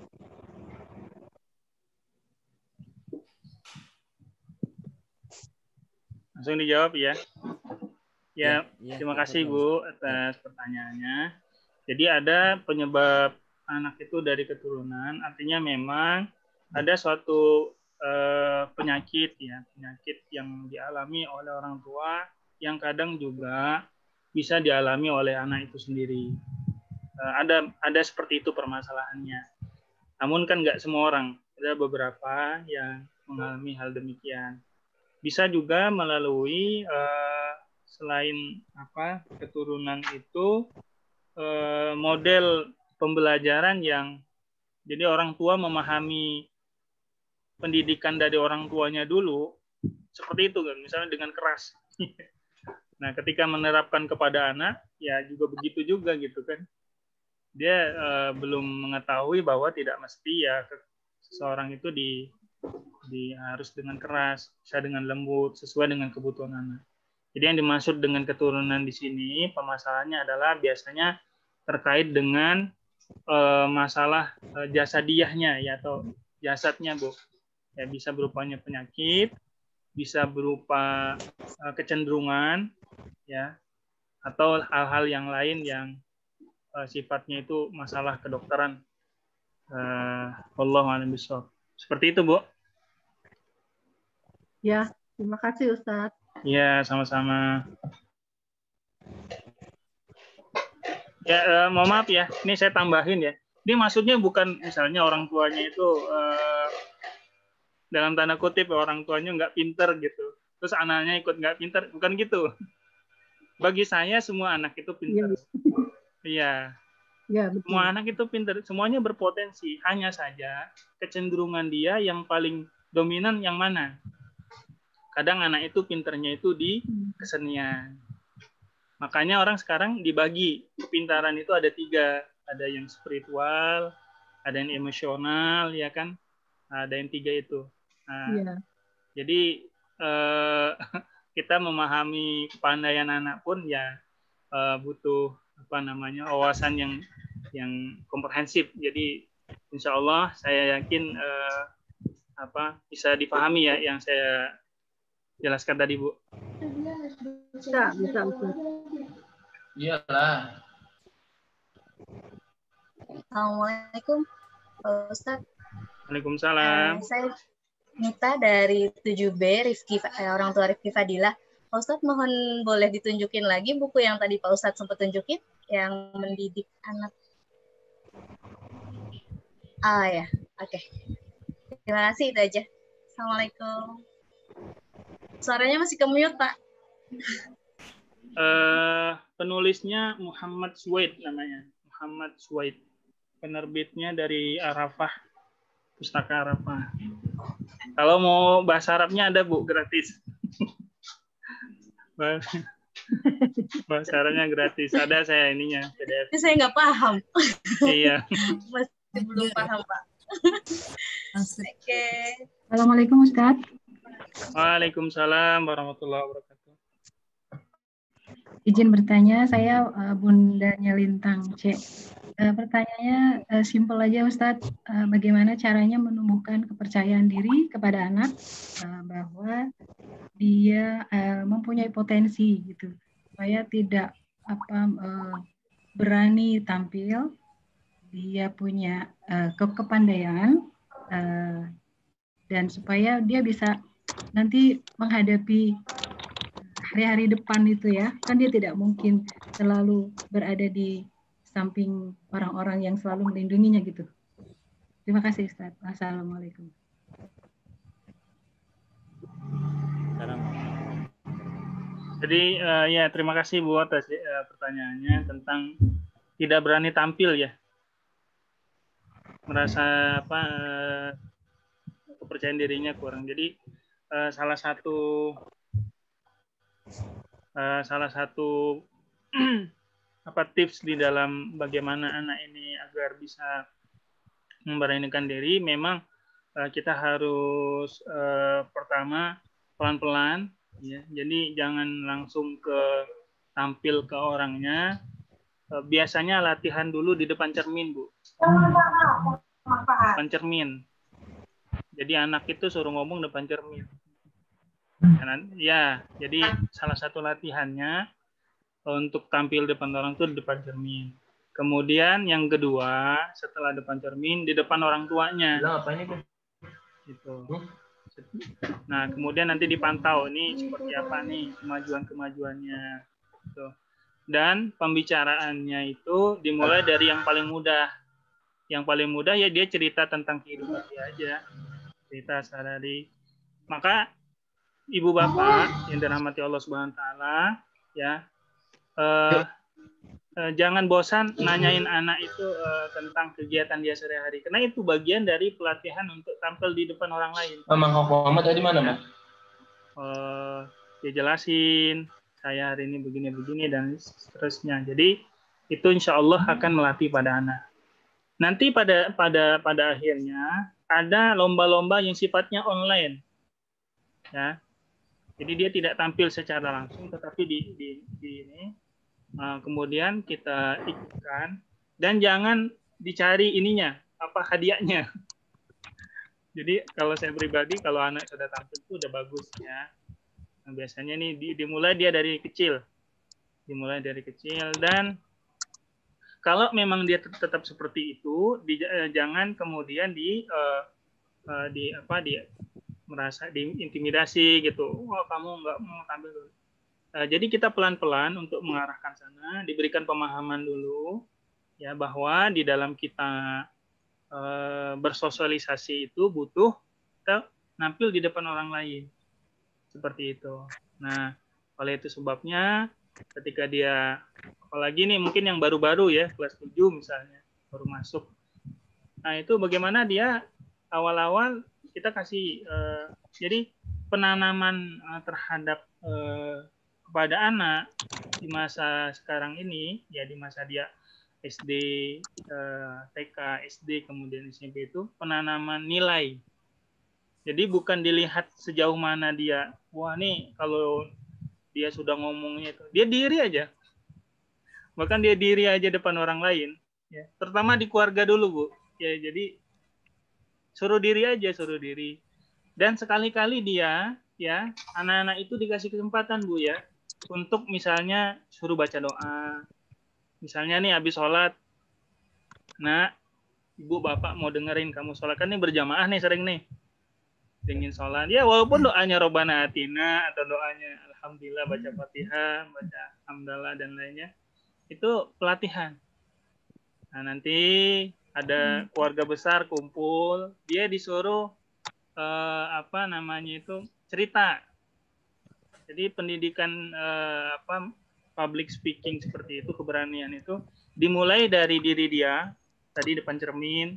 Langsung dijawab ya. Ya, ya, ya terima kasih Bu atas pertanyaannya. Jadi ada penyebab anak itu dari keturunan, artinya memang ada suatu eh, penyakit ya, penyakit yang dialami oleh orang tua yang kadang juga bisa dialami oleh anak itu sendiri. Eh, ada ada seperti itu permasalahannya. Namun kan nggak semua orang, ada beberapa yang mengalami hal demikian. Bisa juga melalui eh, selain apa keturunan itu eh, model pembelajaran yang jadi orang tua memahami pendidikan dari orang tuanya dulu seperti itu kan, misalnya dengan keras. Nah, ketika menerapkan kepada anak ya juga begitu juga gitu kan. Dia eh, belum mengetahui bahwa tidak mesti ya seseorang itu di di harus dengan keras, bisa dengan lembut, sesuai dengan kebutuhan anak. Jadi yang dimaksud dengan keturunan di sini, permasalahannya adalah biasanya terkait dengan e, masalah e, jasadiahnya ya atau jasadnya, Bu. Ya bisa berupanya penyakit, bisa berupa e, kecenderungan ya atau hal-hal yang lain yang e, sifatnya itu masalah kedokteran. E, Wallahu a'lam bishawab. Seperti itu, Bu. Ya, terima kasih Ustadz. Ya, sama-sama. Ya, eh, mohon maaf ya, ini saya tambahin ya. Ini maksudnya bukan misalnya orang tuanya itu eh, dalam tanda kutip orang tuanya nggak pinter gitu. Terus anaknya ikut nggak pinter, bukan gitu. Bagi saya semua anak itu pinter. Iya. Ya, semua anak itu pinter, semuanya berpotensi. Hanya saja kecenderungan dia yang paling dominan yang mana? Kadang anak itu pinternya itu di kesenian. Makanya orang sekarang dibagi kepintaran itu ada tiga, ada yang spiritual, ada yang emosional, ya kan? Ada yang tiga itu. Nah, ya. Jadi eh, kita memahami kepandaian anak pun ya eh, butuh apa namanya wawasan yang yang komprehensif. Jadi insya Allah saya yakin eh, apa bisa dipahami ya yang saya jelaskan tadi, Bu. Bisa, bisa, bisa. Iyalah. Assalamualaikum, Pak Ustadz. Waalaikumsalam. Uh, saya Nita dari tujuh B, Rifki, eh, orang tua Rifki Fadilah. Pak Ustadz, mohon boleh ditunjukin lagi buku yang tadi Pak Ustadz sempat tunjukin, yang mendidik anak. Ah ya, oke. Okay. Terima kasih, itu aja. Assalamualaikum. Suaranya masih ke-mute, Pak. Uh, penulisnya Muhammad Suwaid namanya. Muhammad Suwaid. Penerbitnya dari Arafah, Pustaka Arafah. Kalau mau bahasa Arabnya ada, Bu, gratis. Bahasa Arabnya gratis. Ada saya ininya, P D F. Saya nggak paham. Iya. Masih belum paham, Pak. Oke. Okay. Assalamualaikum, Ustadz. Waalaikumsalam warahmatullahi wabarakatuh. Izin bertanya, saya uh, Bundanya Lintang C. Uh, pertanyaannya uh, simpel aja, Ustadz. Uh, bagaimana caranya menumbuhkan kepercayaan diri kepada anak uh, bahwa dia uh, mempunyai potensi gitu, supaya tidak apa uh, berani tampil, dia punya uh, ke kepandaian, uh, dan supaya dia bisa nanti menghadapi hari-hari depan itu ya, kan dia tidak mungkin selalu berada di samping orang-orang yang selalu melindunginya gitu. Terima kasih Ustaz. Assalamualaikum. Jadi uh, ya terima kasih Bu atas uh, pertanyaannya tentang tidak berani tampil ya, merasa apa uh, kepercayaan dirinya kurang. Jadi uh, salah satu uh, salah satu apa tips di dalam bagaimana anak ini agar bisa memberanikan diri, memang uh, kita harus uh, pertama pelan-pelan. Ya, jadi jangan langsung ke tampil ke orangnya. Biasanya latihan dulu di depan cermin, Bu. Depan cermin. Jadi anak itu suruh ngomong depan cermin. Ya, jadi salah satu latihannya untuk tampil depan orang itu di depan cermin. Kemudian yang kedua, setelah depan cermin, di depan orang tuanya. Apa ini, Bu? Gitu. Nah, kemudian nanti dipantau ini seperti apa nih kemajuan-kemajuannya. Gitu. Dan pembicaraannya itu dimulai dari yang paling mudah. Yang paling mudah ya dia cerita tentang kehidupan dia aja. Cerita sehari-hari. Maka ibu bapak yang dirahmati Allah Subhanahu wa taala ya, eh, eh, jangan bosan nanyain anak itu eh, tentang kegiatan dia sehari-hari. Karena itu bagian dari pelatihan untuk tampil di depan orang lain. Mang Muhammad tadi mana, Mas? Eh, dia jelasin, saya hari ini begini-begini dan seterusnya. Jadi itu insya Allah akan melatih pada anak. Nanti pada pada pada akhirnya ada lomba-lomba yang sifatnya online, ya. Jadi dia tidak tampil secara langsung, tetapi di, di, di ini. Nah, kemudian kita ikutkan dan jangan dicari ininya apa hadiahnya. Jadi kalau saya pribadi kalau anak sudah tampil itu udah bagus ya. Nah, biasanya nih di, dimulai dia dari kecil, dimulai dari kecil dan kalau memang dia tetap seperti itu, di, eh, jangan kemudian di eh, eh, di apa di merasa diintimidasi gitu. Wah, kamu nggak mau tampil dulu. Uh, jadi kita pelan-pelan untuk mengarahkan sana, diberikan pemahaman dulu ya bahwa di dalam kita uh, bersosialisasi itu butuh kita nampil di depan orang lain seperti itu. Nah, oleh itu sebabnya ketika dia apalagi nih mungkin yang baru-baru ya kelas tujuh misalnya baru masuk. Nah, itu bagaimana dia awal-awal kita kasih uh, jadi penanaman uh, terhadap uh, kepada anak di masa sekarang ini, ya di masa dia S D, eh, T K, S D, kemudian S M P itu penanaman nilai. Jadi bukan dilihat sejauh mana dia, wah nih kalau dia sudah ngomongnya itu, dia diri aja. Bahkan dia diri aja depan orang lain, ya. Terutama di keluarga dulu, Bu. Ya, jadi suruh diri aja, suruh diri. Dan sekali-kali dia, ya, anak-anak itu dikasih kesempatan, Bu, ya. Untuk misalnya suruh baca doa, misalnya nih habis sholat, nah ibu bapak mau dengerin kamu sholat kan nih berjamaah nih sering nih, ingin sholat ya walaupun doanya Robbana Atina atau doanya Alhamdulillah baca Fatihah, baca Hamdalah dan lainnya itu pelatihan. Nah nanti ada keluarga besar kumpul, dia disuruh eh, apa namanya itu cerita. Jadi pendidikan eh, apa public speaking seperti itu, keberanian itu dimulai dari diri dia, tadi depan cermin,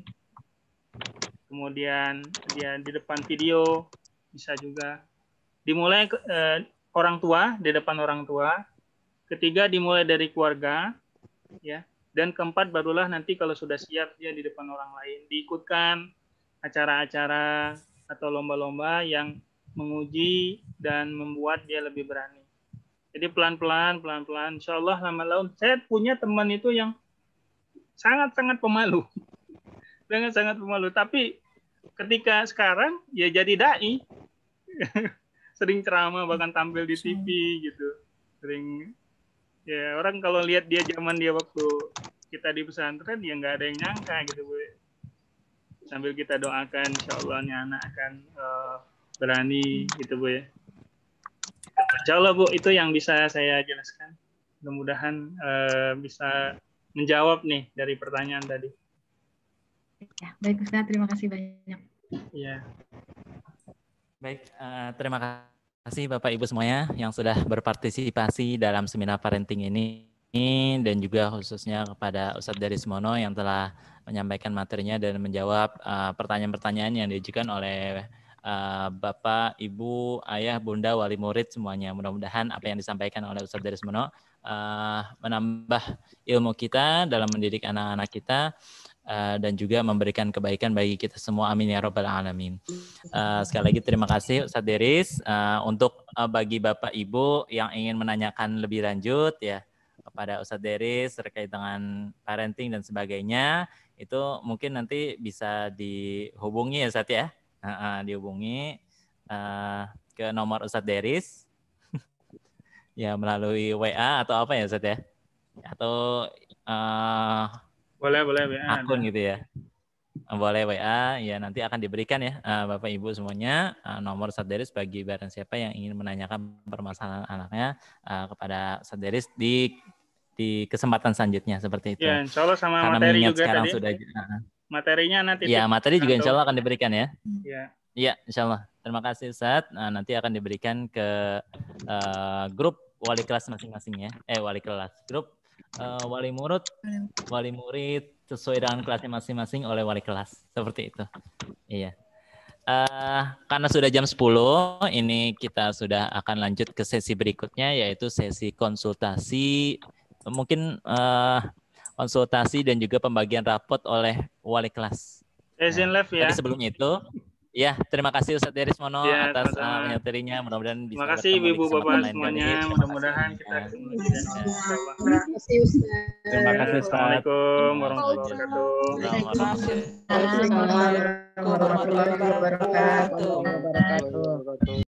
kemudian dia di depan video, bisa juga. Dimulai eh, orang tua, di depan orang tua. Ketiga dimulai dari keluarga, ya. Dan keempat barulah nanti kalau sudah siap dia di depan orang lain, diikutkan acara-acara atau lomba-lomba yang menguji dan membuat dia lebih berani. Jadi pelan-pelan, pelan-pelan. Insya Allah lama-lama. Saya punya teman itu yang sangat-sangat pemalu, sangat-sangat pemalu. Tapi ketika sekarang ya jadi dai, sering ceramah bahkan tampil di T V gitu, sering Ya orang kalau lihat dia zaman dia waktu kita di pesantren ya nggak ada yang nyangka gitu Bu. Sambil kita doakan insya Allah nih anak akan uh, berani gitu Bu ya. Insya Allah Bu, itu yang bisa saya jelaskan. Mudah-mudahan uh, bisa menjawab nih dari pertanyaan tadi. Ya, baik Ustaz, terima kasih banyak. Ya. Baik, uh, terima kasih Bapak Ibu semuanya yang sudah berpartisipasi dalam seminar parenting ini dan juga khususnya kepada Ustadz Darismono yang telah menyampaikan materinya dan menjawab uh, pertanyaan-pertanyaan yang diajukan oleh Uh, Bapak, Ibu, Ayah, Bunda, Wali Murid semuanya. Mudah-mudahan apa yang disampaikan oleh Ustadz Darismono uh, menambah ilmu kita dalam mendidik anak-anak kita uh, dan juga memberikan kebaikan bagi kita semua. Amin ya Rabbal Alamin. Uh, sekali lagi terima kasih Ustadz Daris. Uh, untuk uh, bagi Bapak, Ibu yang ingin menanyakan lebih lanjut ya kepada Ustadz Daris terkait dengan parenting dan sebagainya, itu mungkin nanti bisa dihubungi ya Ustadz ya. Uh, uh, dihubungi uh, ke nomor Ustadz Daris ya melalui W A atau apa ya Ustadz ya, atau uh, boleh boleh W A akun gitu ya, boleh W A ya, nanti akan diberikan ya uh, Bapak Ibu semuanya uh, nomor Ustadz Daris bagi barang siapa yang ingin menanyakan permasalahan anaknya uh, kepada Ustadz Daris di di kesempatan selanjutnya seperti itu. Ya, insya Allah sama karena materi mengingat juga sekarang tadi. sudah uh, materinya nanti. Ya, materi juga insya Allah akan diberikan ya. Ya. Iya, insya Allah. Terima kasih Ustadz. Nah, nanti akan diberikan ke uh, grup wali kelas masing-masing ya. Eh, wali kelas. Grup uh, wali murid, wali murid sesuai dengan kelasnya masing-masing oleh wali kelas. Seperti itu. Iya. Uh, karena sudah jam sepuluh, ini kita sudah akan lanjut ke sesi berikutnya, yaitu sesi konsultasi. Mungkin uh, konsultasi dan juga pembagian rapot oleh wali kelas. Izin live ya. Tapi sebelumnya itu, ya terima kasih Ustadz Darismono ya, atas uh, materinya. Mudah-mudahan bisa. Terima kasih Ibu Bapak semuanya. Mudah-mudahan kita. Terima kasih Ustaz. Terima kasih Ustaz. Assalamualaikum warahmatullahi wabarakatuh. Assalamualaikum warahmatullahi wabarakatuh.